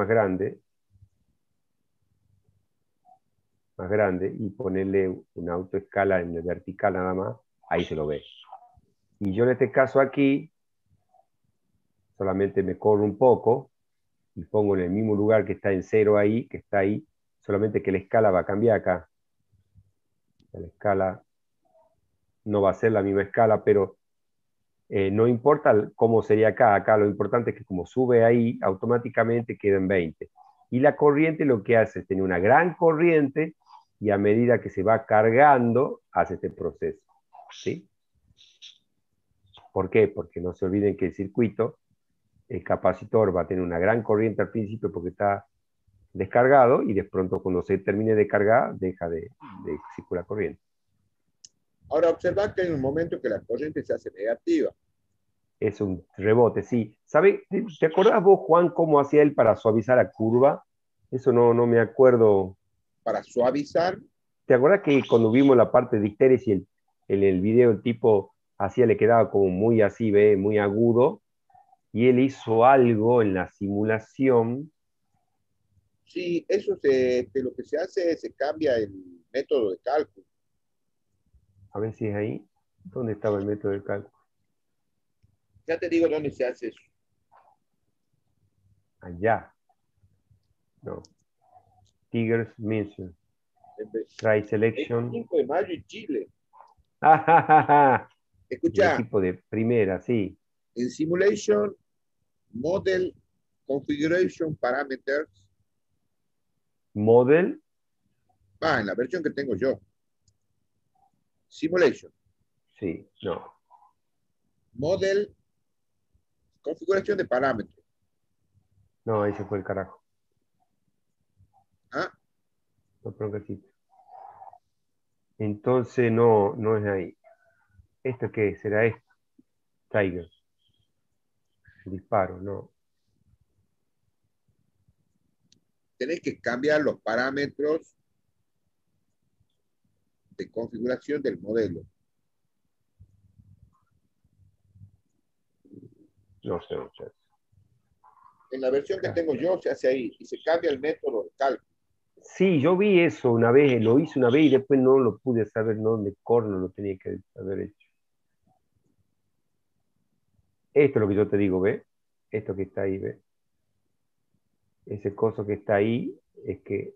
más grande y ponerle una autoescala en el vertical nada más, ahí se lo ve. Y yo en este caso aquí, solamente me corro un poco y pongo en el mismo lugar que está en 0 ahí, que está ahí, solamente que la escala va a cambiar acá. La escala no va a ser la misma escala, pero no importa cómo sería acá lo importante es que como sube ahí, automáticamente queda en 20. Y la corriente lo que hace es tener una gran corriente y a medida que se va cargando, hace este proceso. ¿Sí? ¿Por qué? Porque no se olviden que el circuito, el capacitor va a tener una gran corriente al principio porque está descargado y de pronto cuando se termine de cargar, deja de circular corriente. Ahora observa que hay un momento que la corriente se hace negativa. Es un rebote, sí. ¿Sabe? ¿Te acordás vos, Juan, cómo hacía él para suavizar la curva? Eso no me acuerdo. Para suavizar, ¿Te acuerdas que cuando vimos la parte de Icteris y en el video el tipo hacía, le quedaba como muy así, ¿ve? Muy agudo? Y él hizo algo en la simulación. sí, lo que se hace es se cambia el método de cálculo. A ver si es ahí. ¿Dónde estaba el método de cálculo? Ya te digo dónde se hace eso. Allá. No. Tigers Mission. Try Selection. 25 de mayo en Chile. El Escucha, equipo de primera, sí. en Simulation, Model, Configuration, Parameters, Model. en la versión que tengo yo. Simulation, Sí, no. Model, configuración de parámetros. No, ahí se fue el carajo. ¿Ah? No, pero que sí. Entonces no es ahí. ¿Esto qué es? ¿Será esto? Tiger. Disparo, no. Tenés que cambiar los parámetros de configuración del modelo. No sé, muchachos. En la versión que tengo yo se hace ahí y se cambia el método de cálculo. Sí, yo vi eso una vez, lo hice una vez y después no lo pude saber dónde corno lo tenía que haber hecho. Esto es lo que yo te digo, ¿ves? Esto que está ahí, ¿ves? Ese coso que está ahí es que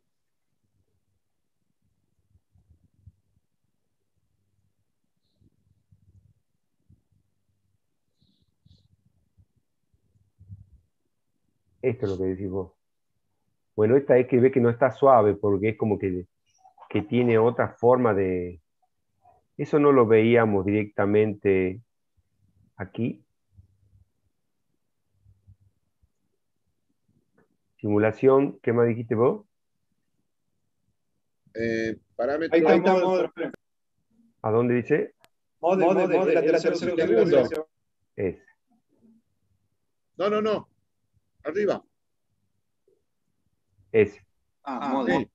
esto es lo que decís vos. Bueno, esta es que ve que no está suave porque es como que tiene otra forma de... Eso no lo veíamos directamente aquí. Simulación, ¿qué más dijiste vos? Parámetro. Ahí está modo de reflejo. ¿A dónde dice? Es la tercera opción. Segundo. Es. No. Arriba. Es. Modo. Sí.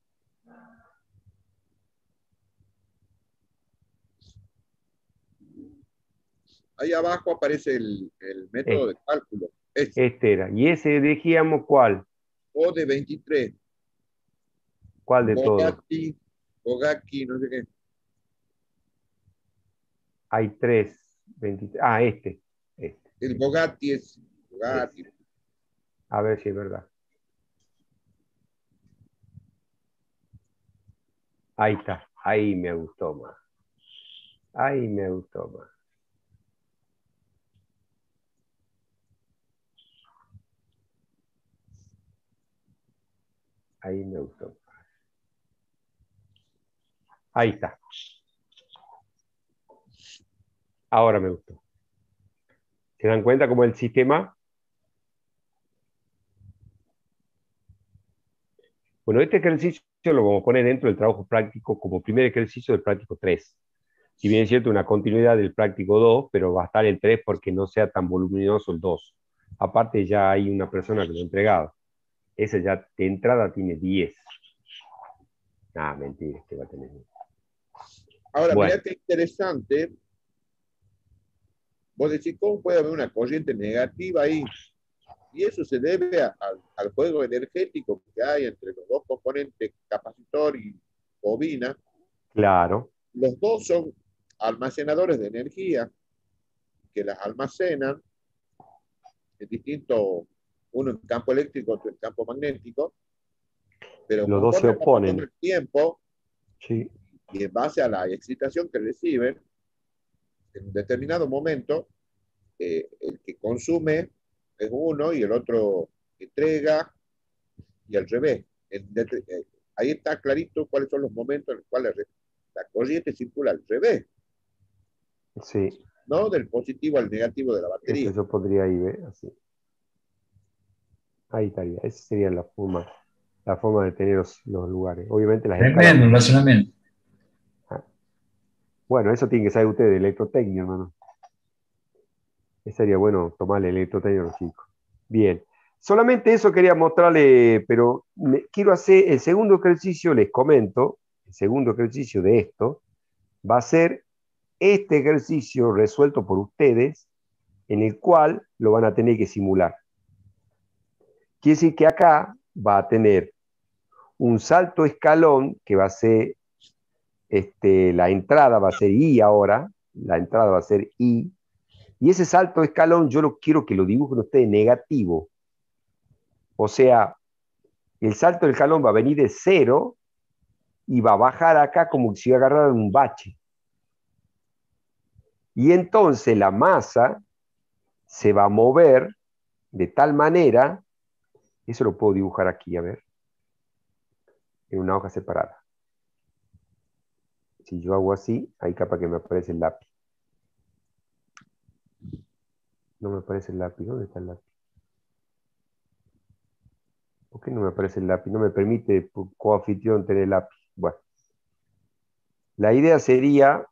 Ahí abajo aparece el método de cálculo. Este era. ¿Y ese elegíamos cuál? O de 23. ¿Cuál de todos? Bogacki, no sé qué. Hay 3, 23. Ah, este. El Bogatti es Bogatti. A ver si es verdad. Ahí está. Ahí me gustó más. Ahí me gustó más. Ahí me gustó. Ahí está. Ahora me gustó. ¿Se dan cuenta cómo el sistema? Bueno, este ejercicio lo vamos a poner dentro del trabajo práctico como primer ejercicio del práctico 3. Si bien es cierto, una continuidad del práctico 2, pero va a estar el 3 porque no sea tan voluminoso el 2. Aparte ya hay una persona que lo ha entregado. Ese ya de entrada tiene 10. Ah, mentira, este va a tener 10. Ahora, Bueno. mirá qué interesante. Vos decís, ¿cómo puede haber una corriente negativa ahí? Y eso se debe al juego energético que hay entre los dos componentes, capacitor y bobina. Claro. Los dos son almacenadores de energía que las almacenan en distinto, uno en campo eléctrico, otro en campo magnético, pero Los dos se conforme va pasando oponen. el tiempo, Sí. y en base a la excitación que reciben, en un determinado momento, el que consume es uno y el otro entrega, y al revés. Ahí está clarito cuáles son los momentos en los cuales la corriente circula al revés, Sí. no del positivo al negativo de la batería. Eso yo podría ir, ¿ver? Así. Ahí estaría. Esa sería la forma de tener los lugares. Obviamente las Tremendo escalas. el razonamiento. Bueno, eso tiene que saber usted de electrotecnia, hermano. Sería bueno tomarle electrotecnia a los chicos. Bien. Solamente eso quería mostrarle, pero quiero hacer el segundo ejercicio, les comento, el segundo ejercicio de esto va a ser este ejercicio resuelto por ustedes, en el cual lo van a tener que simular. Quiere decir que acá va a tener un salto escalón que va a ser, la entrada va a ser I ahora, la entrada va a ser I, y ese salto escalón yo lo quiero que lo dibujen ustedes negativo. O sea, el salto del escalón va a venir de 0 y va a bajar acá como si agarraran un bache. Y entonces la masa se va a mover de tal manera, eso lo puedo dibujar aquí, a ver, en una hoja separada. Si yo hago así, ahí capaz que me aparece el lápiz. No me aparece el lápiz. ¿Dónde está el lápiz? ¿Por qué no me aparece el lápiz? No me permite coanfitrión tener el lápiz. Bueno. La idea sería...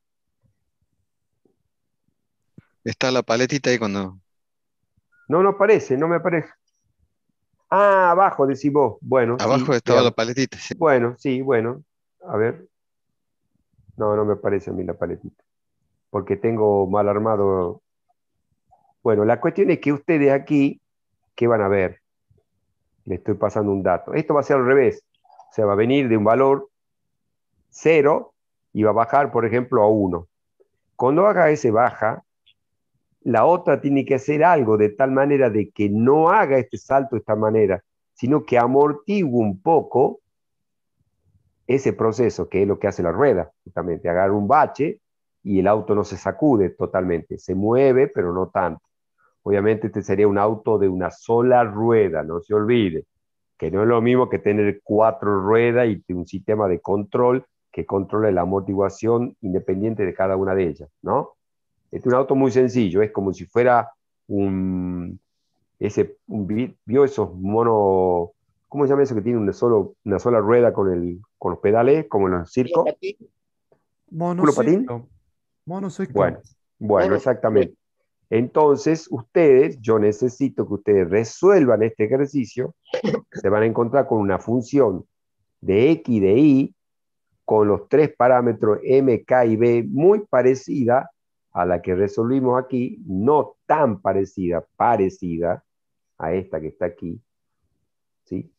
Está la paletita ahí cuando... No aparece, no me aparece. Ah, abajo decís vos. Bueno, Abajo sí, estaba la veamos. paletita. Sí. Bueno, sí, bueno. A ver. No me aparece a mí la paletita. Porque tengo mal armado. Bueno, la cuestión es que ustedes aquí, ¿qué van a ver? Le estoy pasando un dato. Esto va a ser al revés. O sea, va a venir de un valor 0 y va a bajar, por ejemplo, a 1. Cuando haga ese baja, la otra tiene que hacer algo de tal manera de que no haga este salto de esta manera, sino que amortigue un poco ese proceso, que es lo que hace la rueda, justamente, agarra un bache y el auto no se sacude totalmente, se mueve, pero no tanto. Obviamente este sería un auto de una sola rueda, no se olvide, que no es lo mismo que tener 4 ruedas y un sistema de control que controle la amortiguación independiente de cada una de ellas, ¿no? Este es un auto muy sencillo, es como si fuera un ¿Vio esos monos? ¿Cómo se llama eso que tiene una sola rueda con los pedales, como en los circos? Patín, ¿Culo patín? Monociclo. Monociclo. Bueno, bueno, monos, exactamente. Entonces, yo necesito que ustedes resuelvan este ejercicio. Se van a encontrar con una función de X y de Y con los tres parámetros M, K y B muy parecida a la que resolvimos aquí, no tan parecida a esta que está aquí, ¿sí?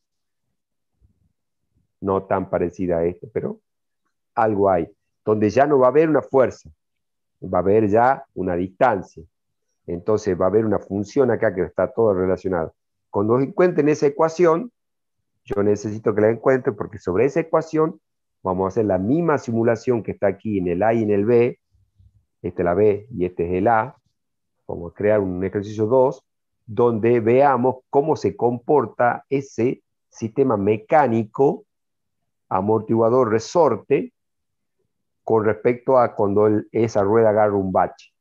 No tan parecida a esta, pero algo hay, donde ya no va a haber una fuerza, va a haber ya una distancia. Entonces va a haber una función acá que está todo relacionado. Cuando encuentren esa ecuación, yo necesito que la encuentren porque sobre esa ecuación vamos a hacer la misma simulación que está aquí en el A y en el B. Este es la B y este es el A. Vamos a crear un ejercicio 2 donde veamos cómo se comporta ese sistema mecánico amortiguador resorte con respecto a cuando esa rueda agarra un bache.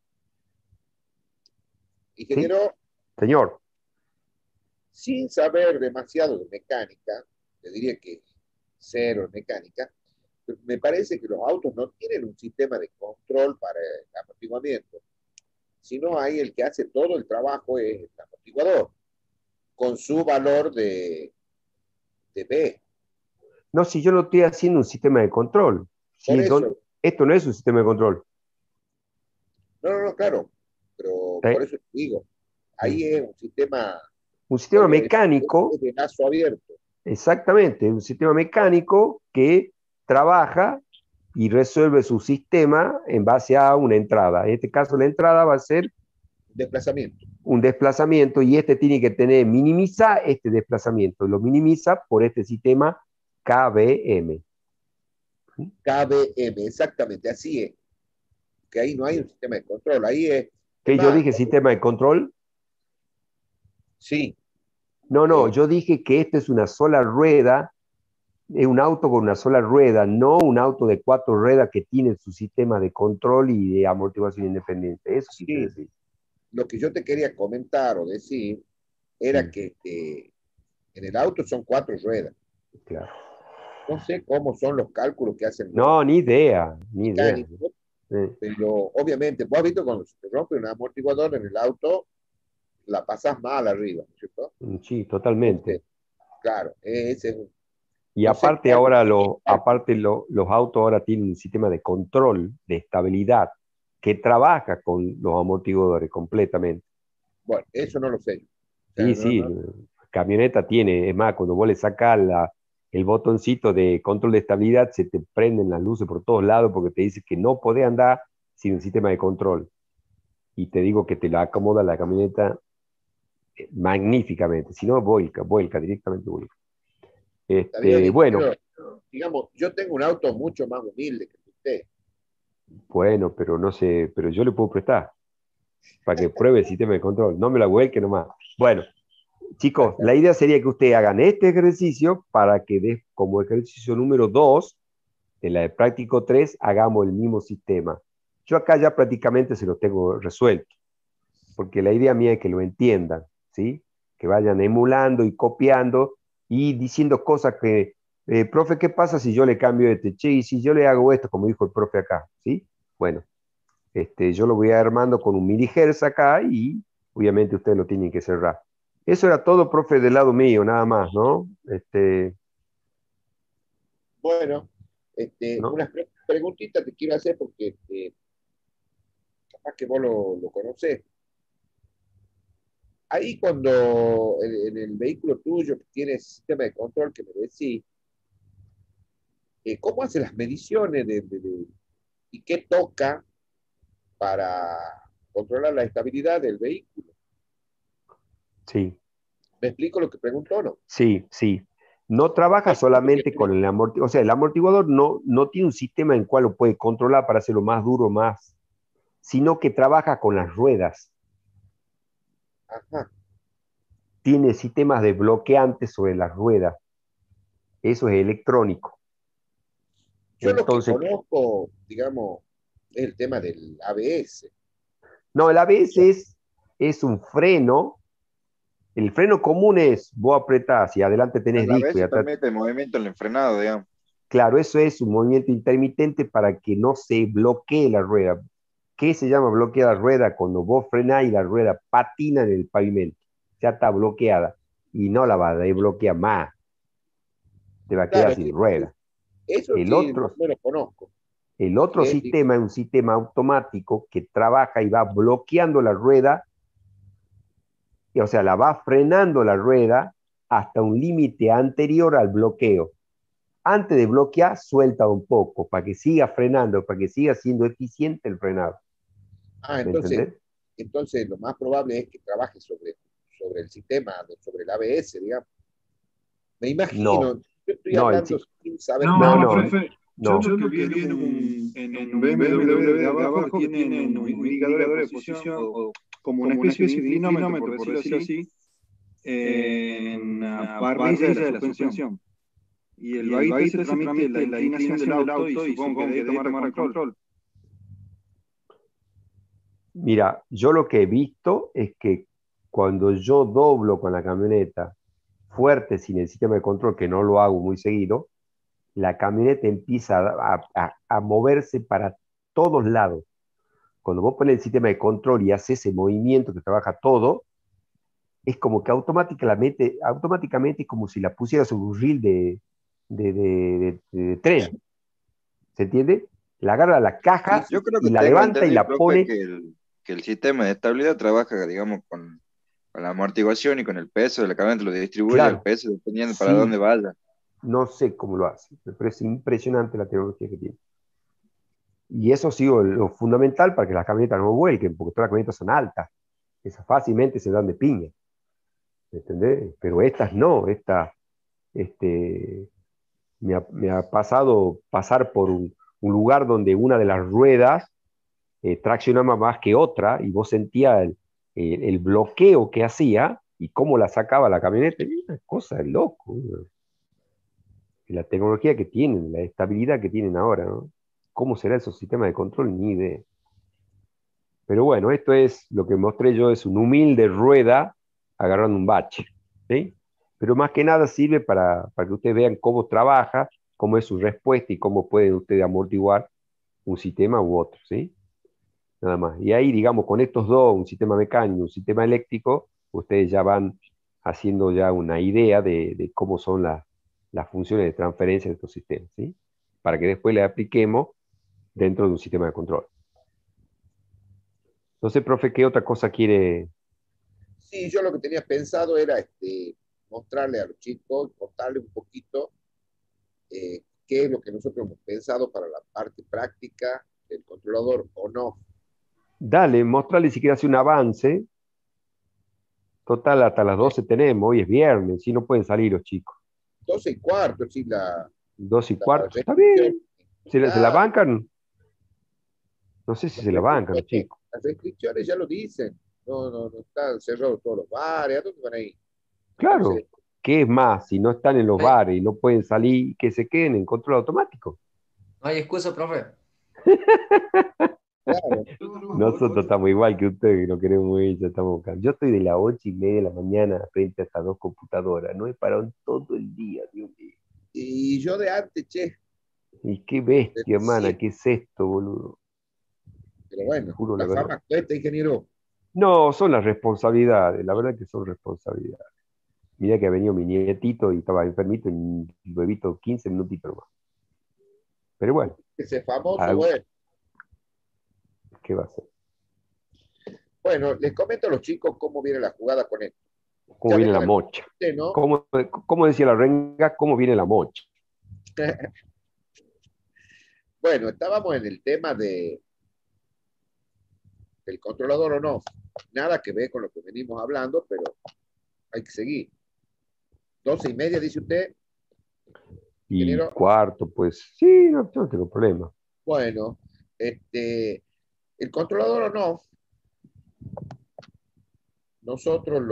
ingeniero, Señor, sin saber demasiado de mecánica, te diría que cero en mecánica, me parece que los autos no tienen un sistema de control para el amortiguamiento, sino ahí el que hace todo el trabajo es el amortiguador, con su valor de B. no, si yo no estoy haciendo un sistema de control. Por Si eso, esto no es un sistema de control. no, claro, pero por eso te digo, ahí es un sistema, Un sistema mecánico, es de lazo abierto. exactamente, un sistema mecánico que trabaja y resuelve su sistema en base a una entrada. En este caso, la entrada va a ser Desplazamiento. un desplazamiento y este tiene que minimizar este desplazamiento. Lo minimiza por este sistema KBM. KBM, exactamente, así es. Que ahí no hay un sistema de control, ahí es. ¿Que yo dije sistema de control? Sí. No, yo dije que esta es una sola rueda, es un auto con una sola rueda, no un auto de 4 ruedas que tiene su sistema de control y de amortiguación independiente. Eso sí, Sí. decir. Lo que yo te quería comentar o decir era que en el auto son 4 ruedas. Claro. No sé cómo son los cálculos que hacen No, los ni idea, ni idea. mecánicos, pero obviamente, vos has visto cuando se te rompe un amortiguador en el auto, la pasas mal arriba, ¿no es cierto? Sí, totalmente. Claro, ese es un. Y No aparte sé ahora, cómo- los autos ahora tienen un sistema de control, de estabilidad, que trabaja con los amortiguadores completamente. Bueno, eso no lo sé. O sea, Sí, camioneta tiene, es más, cuando vos le sacas el botoncito de control de estabilidad, se te prenden las luces por todos lados porque te dice que no podés andar sin un sistema de control. Y te digo que te la acomoda la camioneta magníficamente, si no, vuelca, directamente vuelca. Está bien, Bueno, pero, digamos, yo tengo un auto mucho más humilde que usted. bueno, pero no sé, pero yo le puedo prestar para que pruebe el sistema de control. No me la vuelque nomás. Bueno, chicos, la idea sería que ustedes hagan este ejercicio para que como ejercicio número 2, en la de práctico 3, hagamos el mismo sistema. Yo acá ya prácticamente se lo tengo resuelto, porque la idea mía es que lo entiendan, ¿sí? Que vayan emulando y copiando y diciendo cosas que, profe, ¿qué pasa si yo le cambio este? Che, y si yo le hago esto, como dijo el profe acá, ¿sí? Bueno, yo lo voy armando con un milihertz acá y obviamente ustedes lo tienen que cerrar. Eso era todo, profe, del lado mío, nada más, ¿no? Bueno, ¿No? unas preguntitas te quiero hacer porque capaz que vos lo conocés. Ahí cuando en el vehículo tuyo que tiene sistema de control que me decís, ¿cómo hace las mediciones y qué toca para controlar la estabilidad del vehículo? Sí, ¿Me explico lo que preguntó o no? sí. No trabaja solamente con el amortiguador, o sea, el amortiguador no tiene un sistema en el cual lo puede controlar para hacerlo más duro, sino que trabaja con las ruedas. Ajá. Tiene sistemas de bloqueantes sobre las ruedas. Eso es electrónico. Yo Entonces, lo que conozco, digamos, es el tema del ABS. no, el ABS es un freno El freno común es, vos apretás y adelante tenés En la disco y ABS atrás. permite el movimiento en el frenado, digamos. Claro, eso es un movimiento intermitente para que no se bloquee la rueda. ¿Qué se llama bloquear la rueda? Cuando vos frenás y la rueda patina en el pavimento. Ya está bloqueada. Y no la va a desbloquear más. Te va a quedar Claro, sin sí, rueda. eso El sí, más otro, o menos conozco. el otro Que es, sistema es un sistema automático que trabaja y va bloqueando la rueda, o sea, la va frenando la rueda hasta un límite anterior al bloqueo. Antes de bloquear, suelta un poco para que siga frenando, para que siga siendo eficiente el frenado. ¿Me entonces, entendés? entonces lo más probable es que trabaje sobre el sistema, sobre el ABS, digamos. Me No, imagino, yo estoy no, hablando sin saber No, no, nada. no, no, profe. Yo no. lo que vi en un BMW de abajo que tienen un indicador de posición o como una especie de inclinómetro, por decirlo así, en la parrilla de la suspensión. Y el vaguito se transmite la inclinación del auto y supongo que debe tomar el control. Mira, yo lo que he visto es que cuando yo doblo con la camioneta fuerte sin el sistema de control, que no lo hago muy seguido, la camioneta empieza a moverse para todos lados. Cuando vos pones el sistema de control y haces ese movimiento que trabaja todo, es como que automáticamente es como si la pusieras sobre un reel de tren. ¿Se entiende? La agarra a la Sí, caja sí. Yo creo y que la tengo levanta y entendido, la profe, pone. que el sistema de estabilidad trabaja, digamos, con la amortiguación y con el peso de la camioneta, lo distribuye el Claro, peso dependiendo para sí, dónde vaya. no sé cómo lo hace, me parece impresionante la tecnología que tiene. Y eso ha sido lo fundamental para que las camionetas no vuelquen, porque todas las camionetas son altas, esas fácilmente se dan de piña, ¿entendés? Pero estas no, este, me ha pasado pasar por un lugar donde una de las ruedas traccionaba más que otra y vos sentías el bloqueo que hacía y cómo la sacaba la camioneta. Y una cosa de loco. La tecnología que tienen, la estabilidad que tienen ahora, ¿no? ¿Cómo será esos sistemas de control? Ni idea. Pero bueno, esto es lo que mostré yo, es una humilde rueda agarrando un bache, ¿sí? Pero más que nada sirve para que ustedes vean cómo trabaja, cómo es su respuesta y cómo pueden ustedes amortiguar un sistema u otro, ¿sí? Nada más. Y ahí, digamos, con estos dos, un sistema mecánico, un sistema eléctrico, ustedes ya van haciendo ya una idea de cómo son las funciones de transferencia de estos sistemas, ¿sí? Para que después le apliquemos dentro de un sistema de control. Entonces, profe, ¿qué otra cosa quiere? Sí, yo lo que tenía pensado era mostrarle a los chicos, contarle un poquito qué es lo que nosotros hemos pensado para la parte práctica del controlador o no. Dale, mostrarle si quiere hacer un avance. Total, hasta las 12 tenemos, hoy es viernes, si no pueden salir los chicos. 12:15, sí, 12 y la cuarto, está restricción. bien. ¿Se la Claro, bancan? No sé si las se la bancan los restricciones, chicos. las restricciones ya lo dicen. No están cerrados todos los bares. ¿A dónde van a ir? Claro, Entonces, ¿qué es más? Si no están en los Ay, bares y no pueden salir, que se queden en control automático. no hay excusa, profe. claro, Nosotros estamos igual que ustedes, que no queremos ir, ya estamos acá. Yo estoy de las 8:30 de la mañana frente a estas dos computadoras, no he parado en todo el día, Dios mío. y yo de antes, che, Y qué de bestia, mana, 7, ¿qué es esto, boludo? pero Te bueno, juro la la verdad. fama cuesta, ingeniero. No, son las responsabilidades, la verdad que son responsabilidades. Mira que ha venido mi nietito y estaba enfermito y el bebito 15 minutitos más. Pero bueno, Ese famoso, algo, bueno. ¿qué va a ser? Bueno, les comento a los chicos cómo viene la jugada con esto. ¿Cómo Ya viene la vengo mocha? de ¿no? ¿Cómo decía la renga? ¿Cómo viene la mocha? Bueno, estábamos en el tema del controlador o no. Nada que ver con lo que venimos hablando, pero hay que seguir. 12:30, dice usted, Y ingeniero. cuarto, pues sí, no, yo no tengo problema. Bueno, el controlador o no, nosotros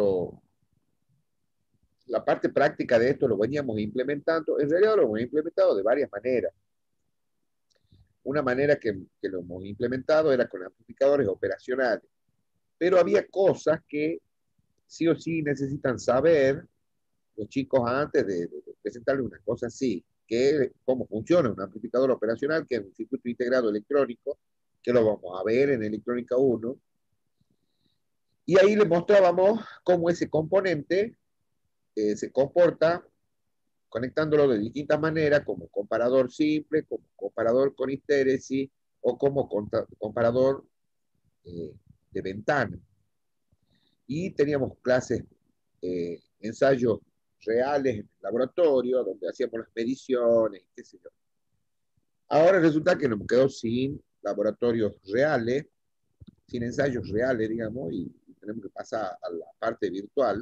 la parte práctica de esto lo veníamos implementando. En realidad lo hemos implementado de varias maneras. Una manera que lo hemos implementado era con amplificadores operacionales, pero había cosas que sí o sí necesitan saber los chicos antes de presentarles una cosa así, que cómo funciona un amplificador operacional, que es un circuito integrado electrónico, que lo vamos a ver en electrónica 1. Y ahí le mostrábamos cómo ese componente se comporta conectándolo de distintas maneras, como comparador simple, como comparador con histéresis o como comparador eh, de ventana. Y teníamos clases, ensayos reales en el laboratorio, donde hacíamos las mediciones, qué sé yo. Ahora resulta que nos quedó sin laboratorios reales, sin ensayos reales, digamos, y tenemos que pasar a la parte virtual.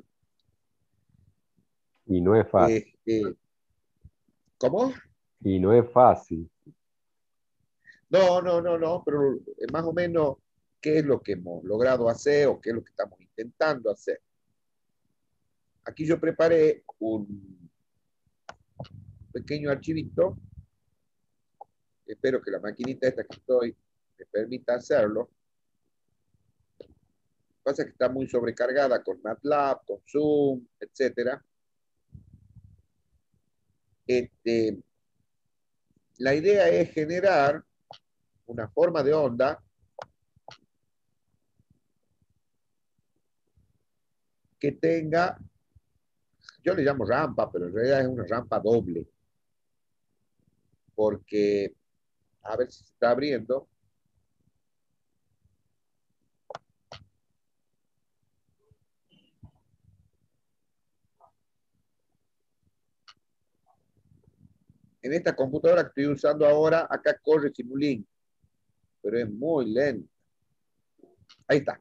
Y no es fácil. ¿Cómo? Y no es fácil. No, pero más o menos qué es lo que hemos logrado hacer o qué es lo que estamos intentando hacer. Aquí yo preparé un pequeño archivito. Espero que la maquinita esta que estoy me permita hacerlo. Lo que pasa es que está muy sobrecargada con MATLAB, con Zoom, etc. La idea es generar una forma de onda que tenga, yo le llamo rampa, pero en realidad es una rampa doble. Porque, a ver si se está abriendo. En esta computadora que estoy usando ahora, acá corre Simulink, pero es muy lento. Ahí está.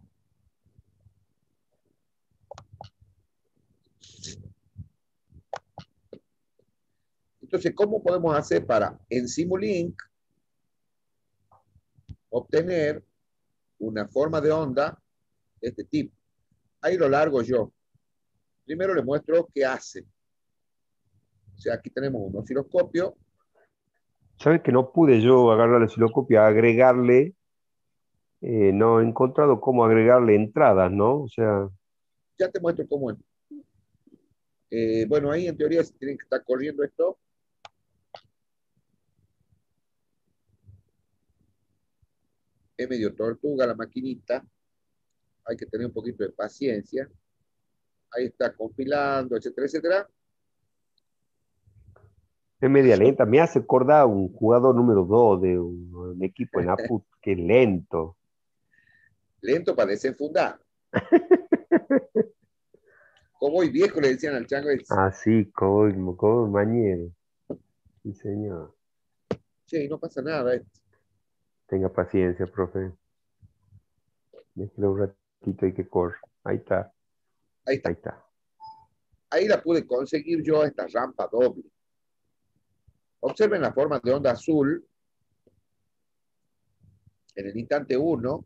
Entonces, ¿cómo podemos hacer para en Simulink obtener una forma de onda de este tipo? Ahí lo largo yo. Primero le muestro qué hace. O sea, aquí tenemos un osciloscopio. ¿Sabes que no pude yo agarrar el osciloscopio, agregarle, no he encontrado cómo agregarle entradas, ¿no? O sea, Ya te muestro cómo es. Bueno, ahí en teoría se tiene que estar corriendo esto. Es medio tortuga la maquinita. Hay que tener un poquito de paciencia. Ahí está compilando, etcétera, etcétera. es media lenta. Me hace acordar a un jugador número 2 de un equipo en APUT, que es lento. Lento para desenfundar. Cowboy viejo le decían al chango. Así, como Mañero. Sí, señor. Che, no pasa nada. Tenga paciencia, profe. Déjelo un ratito y que corra. Ahí está, Ahí ahí está. está. Ahí la pude conseguir yo, esta rampa doble. Observen la forma de onda azul. En el instante 1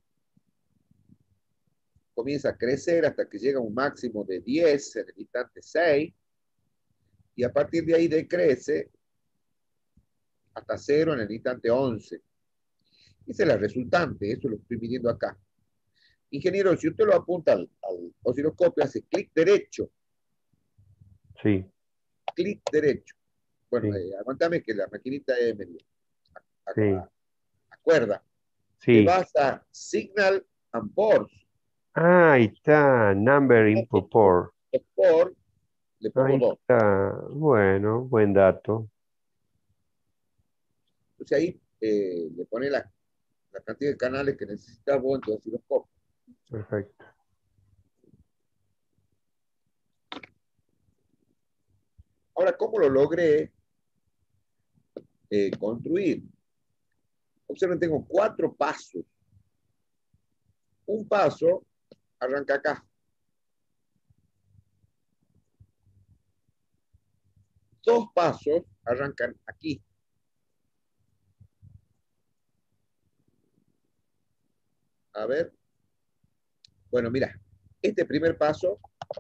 comienza a crecer hasta que llega a un máximo de 10 en el instante 6. Y a partir de ahí decrece hasta 0 en el instante 11. Esa es la resultante, eso lo estoy midiendo acá. Ingeniero, si usted lo apunta al osciloscopio, hace clic derecho. Sí, Clic derecho. Bueno, sí, aguantame que la maquinita es medio sí, acuerda. Te sí. vas a Signal and Ports. Ah, ahí está, number input port. Por, le pongo Ahí 2. está. Bueno, buen dato. Entonces ahí le pone la cantidad de canales que necesitas vos en tu osciloscopio. Perfecto. Ahora, ¿cómo lo logré construir? Observen, tengo 4 pasos. Un paso arranca acá. 2 pasos arrancan aquí. A ver. Bueno, mira, este primer paso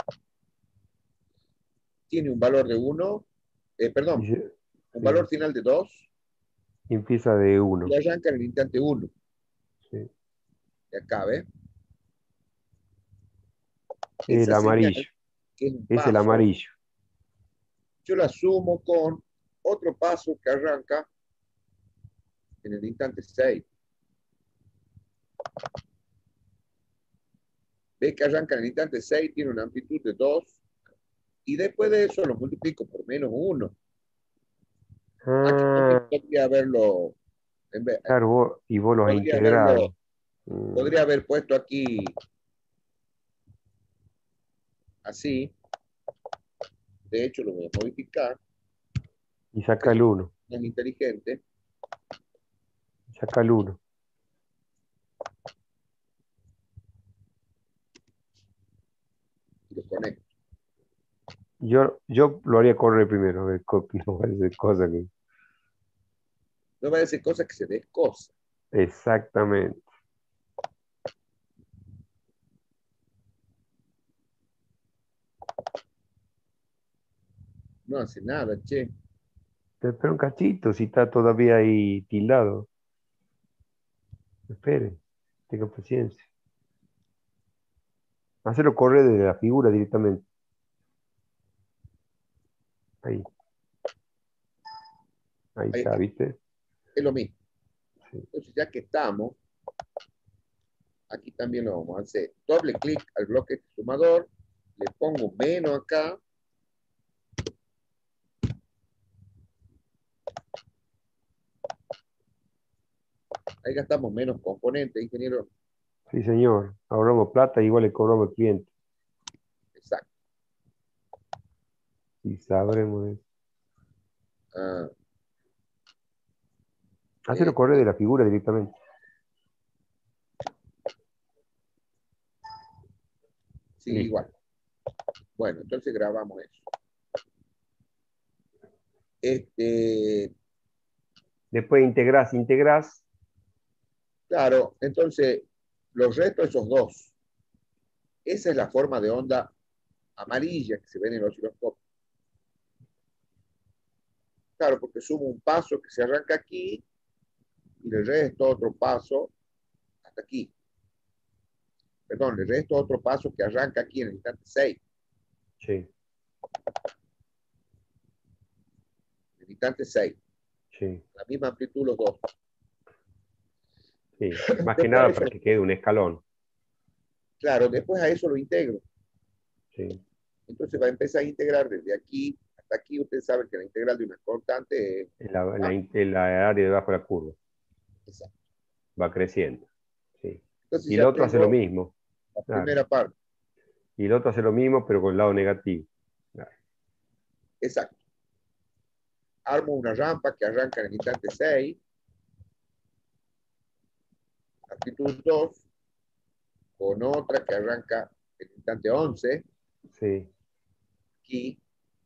tiene un valor de 1, perdón, un Sí, valor final de 2 empieza de 1. y arranca en el instante 1. Sí. Y acá, ¿ves? El esa señal, amarillo. que es un Es el paso, amarillo. yo la sumo con otro paso que arranca en el instante 6. Ve que arranca en el instante 6, tiene una amplitud de 2, y después de eso lo multiplico por -1. Aquí también Ah, podría haberlo, claro, y vos los has podría haberlo, integrado. Mm, podría haber puesto aquí así. De hecho, lo voy a modificar. Y saca Eso el 1. es inteligente. Saca el 1. Y lo conecto. Yo lo haría correr primero, a ver, no va a ser cosa que. No va a decir cosas que se descosa. Exactamente. No hace nada, che. Te espera un cachito, si está todavía ahí tildado. Espere, tenga paciencia. Hacerlo correr de la figura directamente. Ahí, ahí Ahí está, está. ¿viste? Es lo mismo. Sí. Entonces, ya que estamos, aquí también lo vamos a hacer. Doble clic al bloque sumador. Le pongo menos acá. Ahí gastamos menos componentes, ingeniero. Sí, señor. Ahorramos plata, igual le cobramos al cliente. Exacto. Y sabremos de eso. Ah, Hacerlo correr de la figura directamente. sí, Listo. igual. Bueno, entonces grabamos eso. Este, Después integrás. claro, entonces los restos de esos dos. Esa es la forma de onda amarilla que se ve en el osciloscopio. Claro, porque sumo un paso que se arranca aquí y le resto otro paso hasta aquí. Perdón, le resto otro paso que arranca aquí en el instante 6. Sí, En el instante 6. sí, La misma amplitud los dos. sí. Más que Después a nada eso, para que quede un escalón. claro, después a eso lo integro. Sí. Entonces va a empezar a integrar desde aquí hasta aquí. Usted sabe que la integral de una constante es... En la área debajo de la curva. Exacto. Va creciendo. Sí. Entonces Y el ya otro hace lo tengo mismo. la Claro. primera parte. Y el otro hace lo mismo, pero con el lado negativo. Claro. Exacto. Armo una rampa que arranca en el instante 6, amplitud 2, con otra que arranca en el instante 11, Sí. aquí,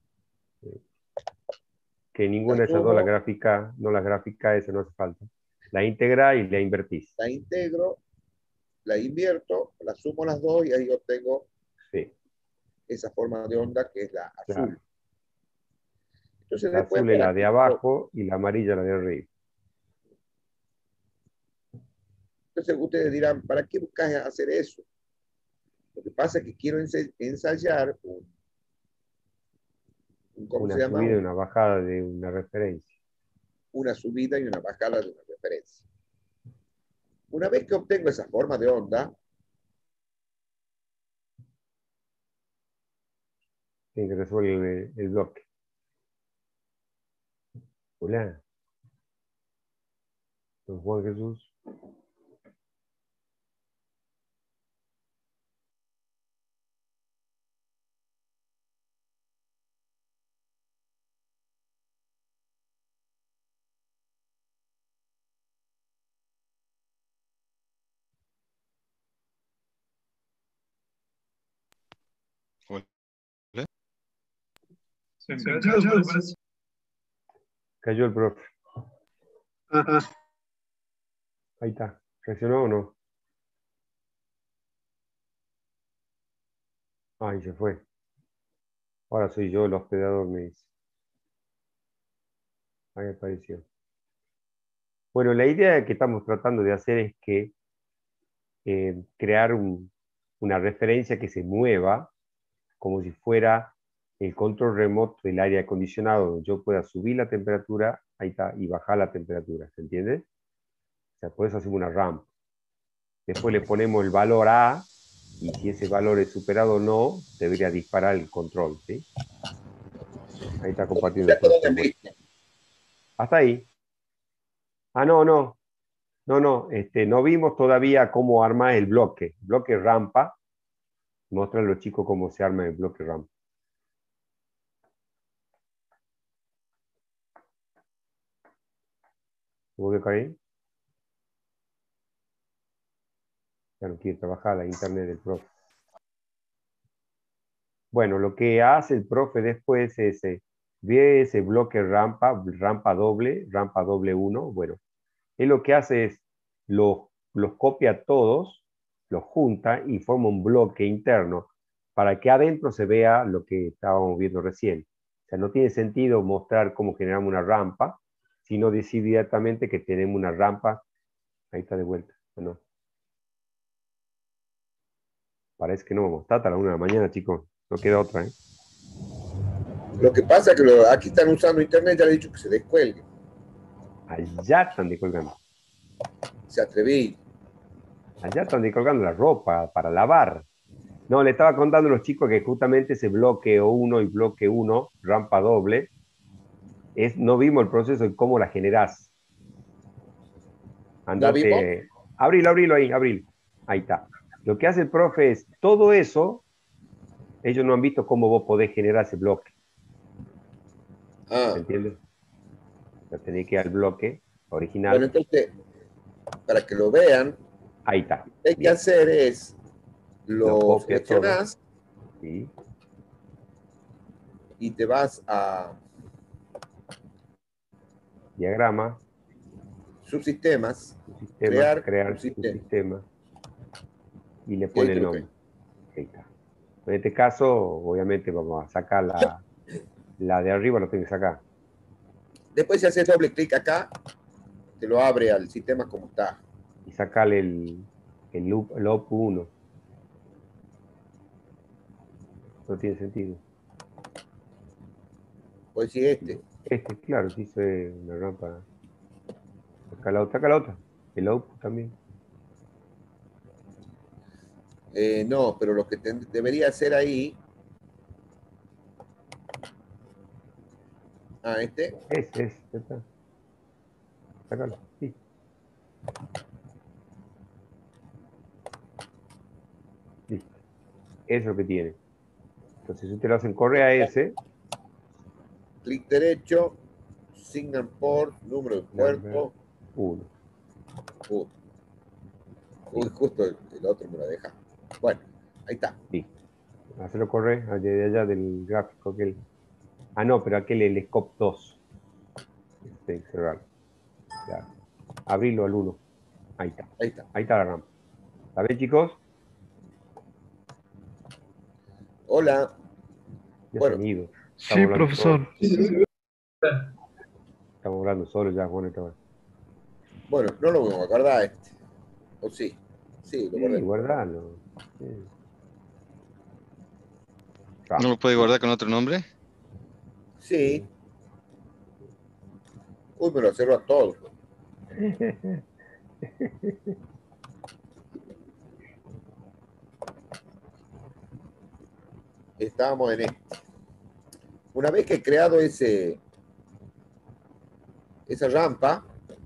Que la ninguna de esas dos, sumo, no las gráfica, eso no hace falta. La integra y la invertís. la integro, la invierto, la sumo las dos y ahí obtengo Sí, esa forma de onda que es la claro. azul. Entonces La después, azul es ¿para la de qué? abajo y la amarilla la de arriba. Entonces ustedes dirán, ¿para qué buscas hacer eso? Lo que pasa es que quiero ensayar ¿cómo se Una llama? subida y una bajada de una referencia. Una subida y una bajada de una referencia. Una vez que obtengo esa forma de onda, Tiene que resolver el bloque. Hola, don Juan Jesús. Se cayó, parece. Cayó el profe. Ajá. Ahí está. ¿Reaccionó o no? Ahí se fue. Ahora soy yo el hospedador, me dice. Ahí apareció. Bueno, la idea que estamos tratando de hacer es que crear una referencia que se mueva como si fuera el control remoto del aire acondicionado, donde yo pueda subir la temperatura, ahí está, y bajar la temperatura, ¿se entiende? O sea, por eso hacemos una ramp. Después le ponemos el valor A, y si ese valor es superado o no, debería disparar el control, ¿sí? Ahí está compartiendo. Hasta ahí. Ah, no, no. No, no vimos todavía cómo armar el bloque. Bloque rampa. Muestran a los chicos cómo se arma el bloque rampa. ¿Cómo que ahí? Ya no quiere trabajar la internet del profe. Bueno, lo que hace el profe después es, ve ese bloque rampa, rampa doble 1, bueno, él lo que hace es, los copia todos, los junta y forma un bloque interno para que adentro se vea lo que estábamos viendo recién. O sea, no tiene sentido mostrar cómo generamos una rampa, sino decir directamente que tenemos una rampa. Ahí está de vuelta. Bueno, parece que no, está a la 1 de la mañana, chicos. No queda otra, ¿eh? Lo que pasa es que aquí están usando internet, ya le he dicho que se descuelgue. Allá están descolgando. Se atreví. Allá están descolgando la ropa para lavar. No, le estaba contando a los chicos que justamente ese bloque 1 y bloque 1, rampa doble, no vimos el proceso de cómo la generás. Andate. Abrilo ahí, abrilo. Ahí está. Lo que hace el profe es, todo eso, ellos no han visto cómo vos podés generar ese bloque. Ah. ¿Me entiendes? O sea, tenés que ir al bloque original. Bueno, entonces, para que lo vean, ahí está. Lo que hay que hacer es, lo seleccionás, sí, y te vas a diagrama, subsistemas, crear subsistema, y le pone el nombre. Ahí está. En este caso, obviamente, vamos a sacar la de arriba, lo tengo que sacar. Después, si haces doble clic acá, te lo abre al sistema como está. Y sacarle el loop 1. No tiene sentido. Pues sí, claro, si hice una rampa. Saca la otra. El loop también. No, pero lo que debería hacer ahí. Está. Sácalo, sí. Listo. Eso es lo que tiene. Entonces, si usted lo hacen correa ese. Clic derecho, Signal Port, número de puerto. 1. Uy, justo el otro me lo deja. Bueno, ahí está. Sí. Hacerlo correr de allá del gráfico aquel. Ah, no, pero aquel es el scope 2. Cerrarlo. Ya. Abrilo al 1. Ahí está. Ahí está la rampa. ¿La ven, chicos? Hola. Ya bueno. Se han ido. Sí, profesor. Estamos hablando solo ya, Juan. Bueno, no lo vamos a guardar ¿O sí? Sí, lo guardé. Sí, guardalo. Sí. ¿No lo puede guardar con otro nombre? Sí. Uy, me lo cerró a todos. Estábamos en Una vez que he creado esa rampa,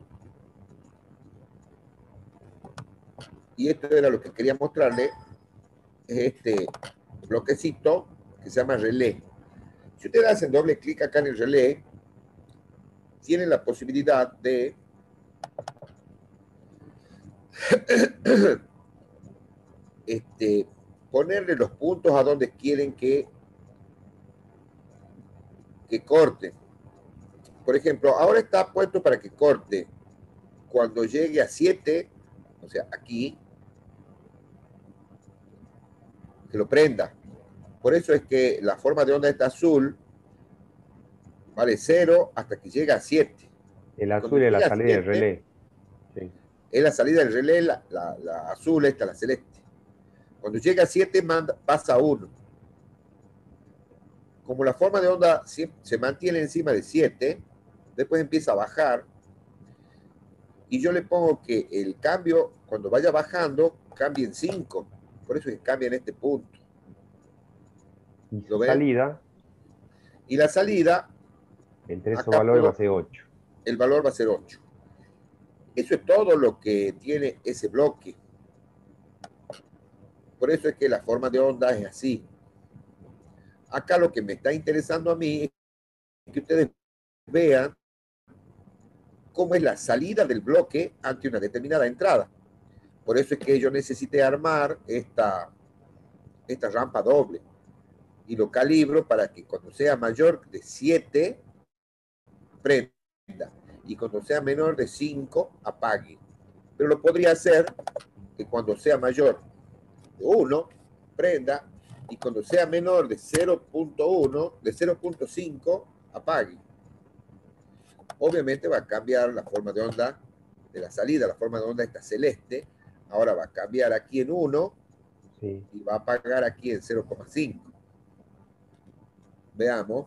y esto era lo que quería mostrarle, es este bloquecito que se llama relé. Si ustedes hacen doble clic acá en el relé, tienen la posibilidad de ponerle los puntos a donde quieren que corte. Por ejemplo, ahora está puesto para que corte cuando llegue a 7, o sea, aquí, que lo prenda. Por eso es que la forma de onda está azul, vale 0 hasta que llega a 7. El azul es la salida del relé. Sí. Es la salida del relé, la azul, esta, la celeste. Cuando llega a 7, pasa a 1. Como la forma de onda se mantiene encima de 7, después empieza a bajar, y yo le pongo que el cambio, cuando vaya bajando, cambie en 5. Por eso es que cambia en este punto. Y ¿Lo su ven? salida, Y la salida, entre esos acá valores va a ser 8. el valor va a ser 8. Eso es todo lo que tiene ese bloque. Por eso es que la forma de onda es así. Acá lo que me está interesando a mí es que ustedes vean cómo es la salida del bloque ante una determinada entrada. Por eso es que yo necesité armar esta rampa doble. Y lo calibro para que cuando sea mayor de 7, prenda. Y cuando sea menor de 5, apague. Pero lo podría hacer que cuando sea mayor de 1, prenda. Y cuando sea menor de 0.1, de 0.5, apague. Obviamente va a cambiar la forma de onda de la salida. La forma de onda está celeste. Ahora va a cambiar aquí en 1 Sí. y va a apagar aquí en 0,5. Veamos.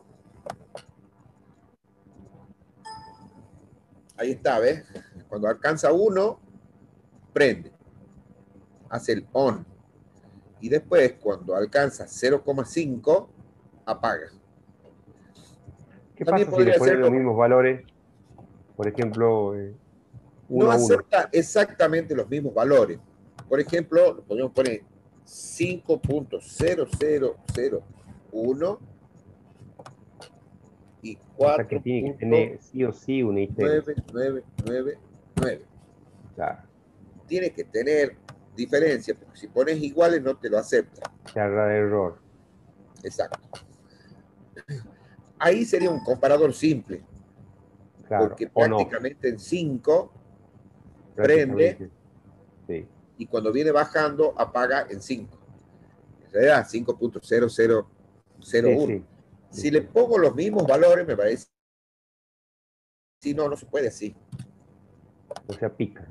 Ahí está, ¿ves? Cuando alcanza 1, prende. Hace el on. Y después, cuando alcanza 0,5, apaga. ¿Qué También pasa si le podría ponen los hacerlo. mismos valores? Por ejemplo, 1 No a 1. acepta exactamente los mismos valores. Por ejemplo, podemos poner 5.0001 y O sea que tiene que tener sí o sí una histeresis. 4.9999. Claro. Tiene que tener diferencia, porque si pones iguales no te lo acepta. Se agarra el error. Exacto. Ahí sería un comparador simple, Claro. porque O no. prácticamente en 5 prende Prácticamente. Sí. y cuando viene bajando apaga en 5. En realidad 5.0001. Sí, sí. Si le pongo los mismos valores, me parece. Si no, no se puede así. O sea, pica.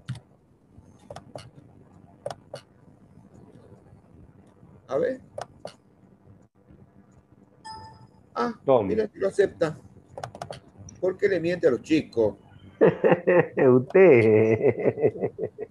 A ver. Ah, Tome. mira, lo acepta. ¿Por qué le miente a los chicos? Usted.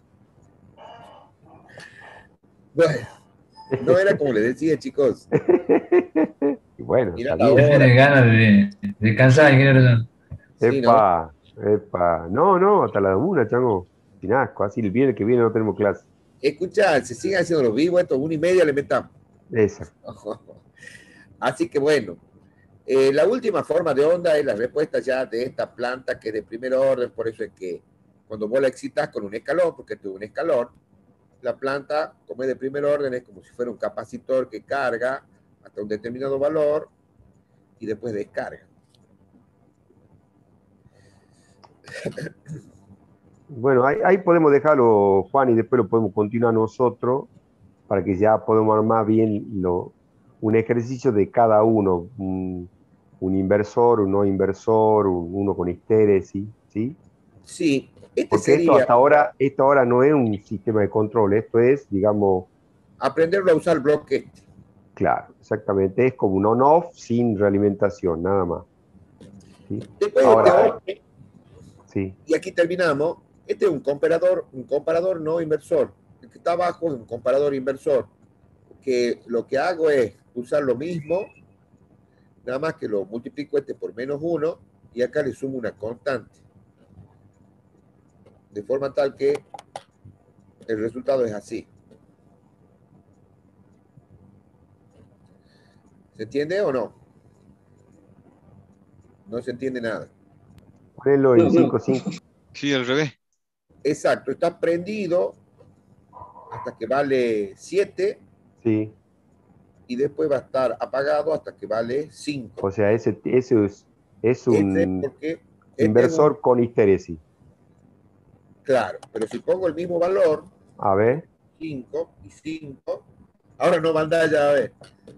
Bueno, no era como le decía, chicos. Y bueno, Mira está la bien. Ya hora. tiene ganas de descansar, ingeniero. Sí, ¿no? Epa, epa. No, no, hasta la 1, chango. Sin asco. Así el viernes que viene no tenemos clase. Escucha, se siguen haciendo los vivos, estos 1:30 le metamos. Esa. Así que bueno, la última forma de onda es la respuesta ya de esta planta que es de primer orden, por eso es que cuando vos la excitas con un escalón, porque tuvo un escalón, la planta, como es de primer orden, es como si fuera un capacitor que carga hasta un determinado valor y después descarga. Bueno, ahí podemos dejarlo, Juan, y después lo podemos continuar nosotros para que ya podamos armar bien un ejercicio de cada uno, un inversor, un no inversor, uno con histérisis, ¿sí? Sí, este Porque sería esto ahora no es un sistema de control, esto es, digamos, aprenderlo a usar el bloque. claro, exactamente, es como un on-off sin realimentación, nada más. ¿Sí? Después este Ahora, otro, sí, y aquí terminamos, este es un comparador no inversor. El que está abajo es un comparador inversor, que lo que hago es usar lo mismo, nada más que lo multiplico este por -1 y acá le sumo una constante. De forma tal que el resultado es así. ¿Se entiende o no? No se entiende nada. ponelo en 5.5, Sí, al revés. Exacto, está prendido hasta que vale 7 sí, y después va a estar apagado hasta que vale 5. o sea, ese es Este es un porque este es un inversor con histérisis. claro, pero si pongo el mismo valor, A ver, 5 y 5, ahora no manda ya a ver.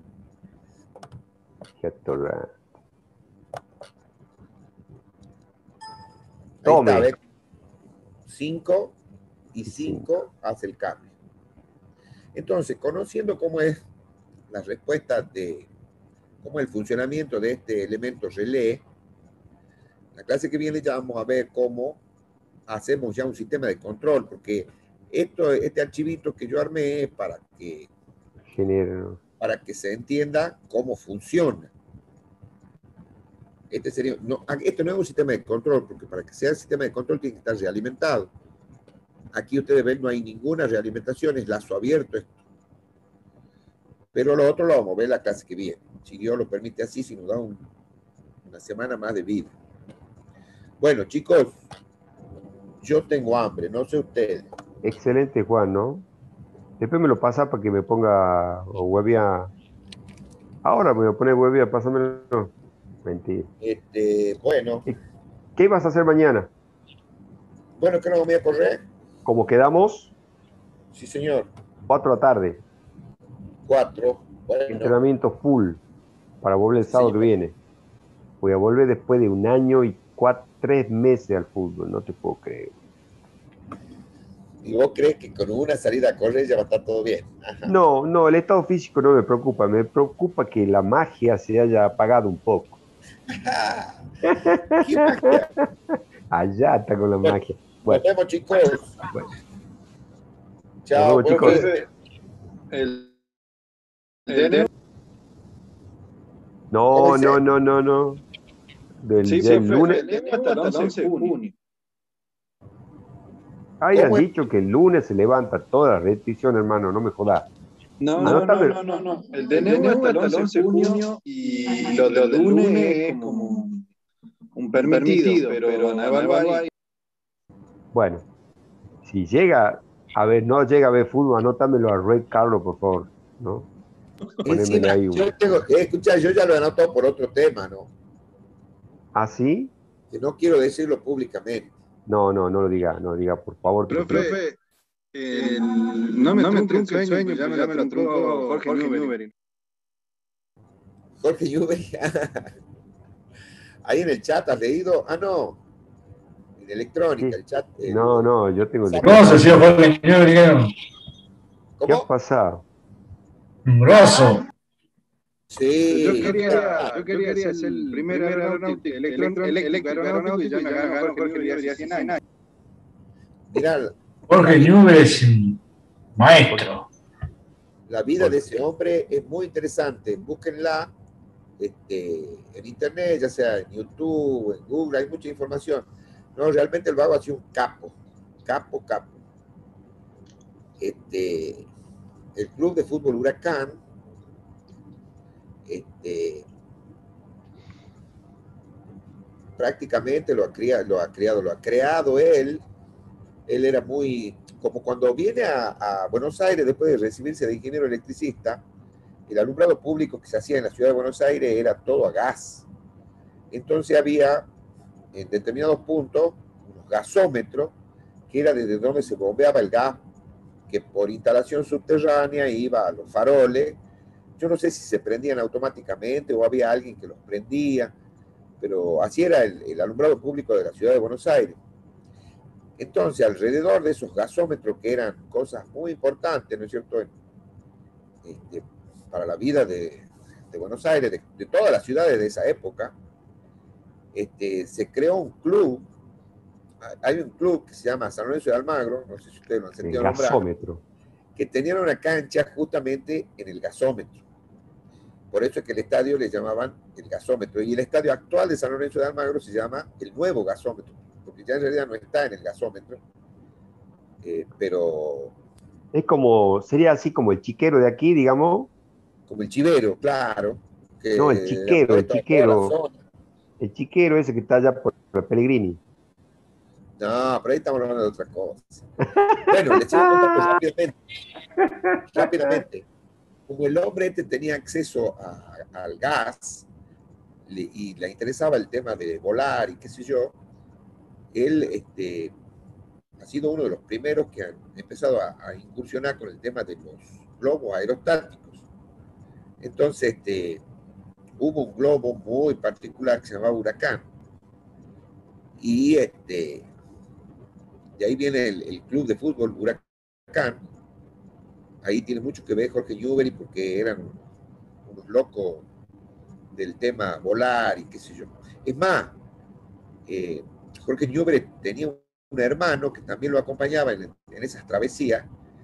Ahí está, tome, ¿ves? 5 y y 5. 5 hace el cambio. Entonces, conociendo cómo es la respuesta cómo es el funcionamiento de este elemento relé, la clase que viene ya vamos a ver cómo hacemos ya un sistema de control, porque este archivito que yo armé es para que se entienda cómo funciona. Esto no es un sistema de control, porque para que sea el sistema de control tiene que estar realimentado. Aquí ustedes ven, no hay ninguna realimentación, es lazo abierto esto. Pero lo otro lo vamos a ver en la clase que viene. Si Dios lo permite así, si nos da una semana más de vida. Bueno, chicos, yo tengo hambre, no sé ustedes. Excelente, Juan, ¿no? Después me lo pasa para que me ponga huevia. Ahora me voy a poner huevia, pásamelo. Mentira. Bueno. ¿Qué ibas a hacer mañana? Bueno, ¿qué no voy a correr? ¿Cómo quedamos? Sí, señor. 4 de la tarde. 4. Bueno. Entrenamiento full para volver el sábado que viene. Voy a volver después de 1 año y 3 meses al fútbol, no te puedo creer. ¿Y vos crees que con una salida a correr ya va a estar todo bien? Ajá. No, el estado físico no me preocupa. Me preocupa que la magia se haya apagado un poco. ¿Qué magia? Allá está con la magia. Bueno. Nos vemos, chicos. Bueno. Chao, nos vemos, chicos. No. Del lunes. Hasta el 11 de junio. Habían dicho que el lunes se levanta toda la repetición, hermano, no me jodas. No. El DNU hasta el 11 de junio y lo del lunes es como un permitido, pero no evaluar. Bueno, si llega a ver, no llega a ver fútbol, anótamelo a Red Carlos, por favor, ¿no? Encima, ahí yo ya lo he anotado por otro tema, ¿no? ¿Ah, sí? Que no quiero decirlo públicamente. No lo diga, por favor. Profe, no me trunque el sueño, ya me lo truncó Jorge Newbery. Jorge Newbery. Ahí en el chat has leído. No. En electrónica, el chat. No, yo tengo el Grosso, señor Jorge Newbery. ¿Qué ha pasado? Grosso. Sí. Yo quería ser el primer aeronáutico eléctrico y ya me agarraron Jorge Newbery hace 100 años. Mirá. Jorge Newbery es un maestro. La vida de ese hombre es muy interesante. Búsquenla en internet, ya sea en YouTube, en Google, hay mucha información. No, realmente el vago ha sido un capo. El Club de Fútbol Huracán prácticamente lo ha creado él. Él era muy, como cuando viene a Buenos Aires después de recibirse de ingeniero electricista, el alumbrado público que se hacía en la ciudad de Buenos Aires era todo a gas. Entonces había en determinados puntos unos gasómetros, que era desde donde se bombeaba el gas, que por instalación subterránea iba a los faroles. Yo no sé si se prendían automáticamente o había alguien que los prendía, pero así era el alumbrado público de la ciudad de Buenos Aires. Entonces, alrededor de esos gasómetros, que eran cosas muy importantes, ¿no es cierto?, para la vida de Buenos Aires, de todas las ciudades de esa época, se creó un club. Hay un club que se llama San Lorenzo de Almagro, no sé si ustedes lo han sentido nombrar, gasómetro, que tenían una cancha justamente en el gasómetro. Por eso es que el estadio le llamaban el gasómetro. Y el estadio actual de San Lorenzo de Almagro se llama el nuevo gasómetro, porque ya en realidad no está en el gasómetro. Pero... es como, sería así como el chiquero de aquí, digamos. Como el chivero, claro. No, el chiquero. El chiquero ese que está allá por Pellegrini. No, pero ahí estamos hablando de otra cosa. Bueno, les sigo contando rápidamente. Como el hombre tenía acceso al gas y le interesaba el tema de volar y qué sé yo, él ha sido uno de los primeros que han empezado a incursionar con el tema de los globos aerostáticos. Entonces, hubo un globo muy particular que se llamaba Huracán. Y de ahí viene el club de fútbol Huracán. ahí tiene mucho que ver Jorge Newbery porque eran unos locos del tema volar y qué sé yo. Es más, Jorge Newbery tenía un hermano que también lo acompañaba en esas travesías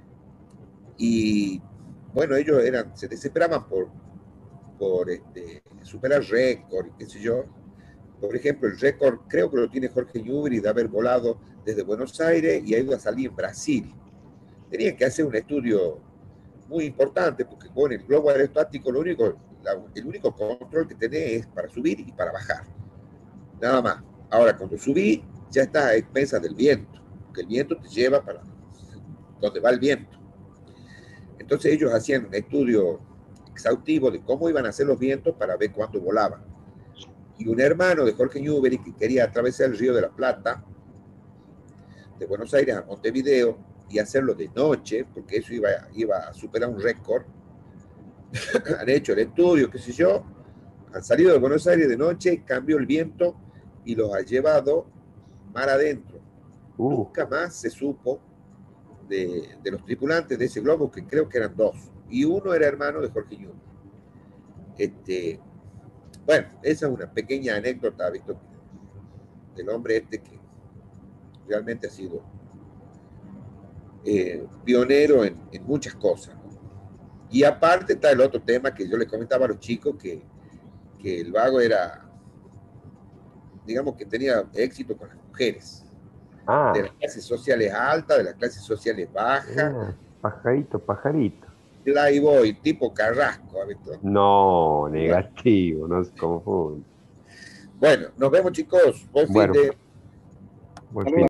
y bueno, ellos se desesperaban por superar récord y qué sé yo. Por ejemplo, el récord creo que lo tiene Jorge Newbery de haber volado desde Buenos Aires y ha ido a salir en Brasil. Tenían que hacer un estudio muy importante porque con el globo aerostático el único control que tenés es para subir y para bajar. Nada más. Ahora, cuando subí, ya estás a expensas del viento, porque el viento te lleva para donde va el viento. Entonces ellos hacían un estudio exhaustivo de cómo iban a hacer los vientos para ver cuándo volaban. Y un hermano de Jorge Newbery que quería atravesar el Río de la Plata, de Buenos Aires a Montevideo, y hacerlo de noche, porque eso iba a superar un récord. Han hecho el estudio, qué sé yo, han salido de Buenos Aires de noche, cambió el viento y los ha llevado mar adentro. Nunca más se supo de los tripulantes de ese globo, que creo que eran 2, y uno era hermano de Jorge Newbery. Bueno, esa es una pequeña anécdota, visto, del hombre que realmente ha sido pionero en muchas cosas, ¿no? Y aparte está el otro tema que yo les comentaba a los chicos, que el vago era, digamos que tenía éxito con las mujeres, de las clases sociales altas, de las clases sociales bajas. Pajarito. Playboy, tipo Carrasco, ¿visto? No, negativo, no se confunda. Bueno, nos vemos, chicos. Buen fin de... Buen fin.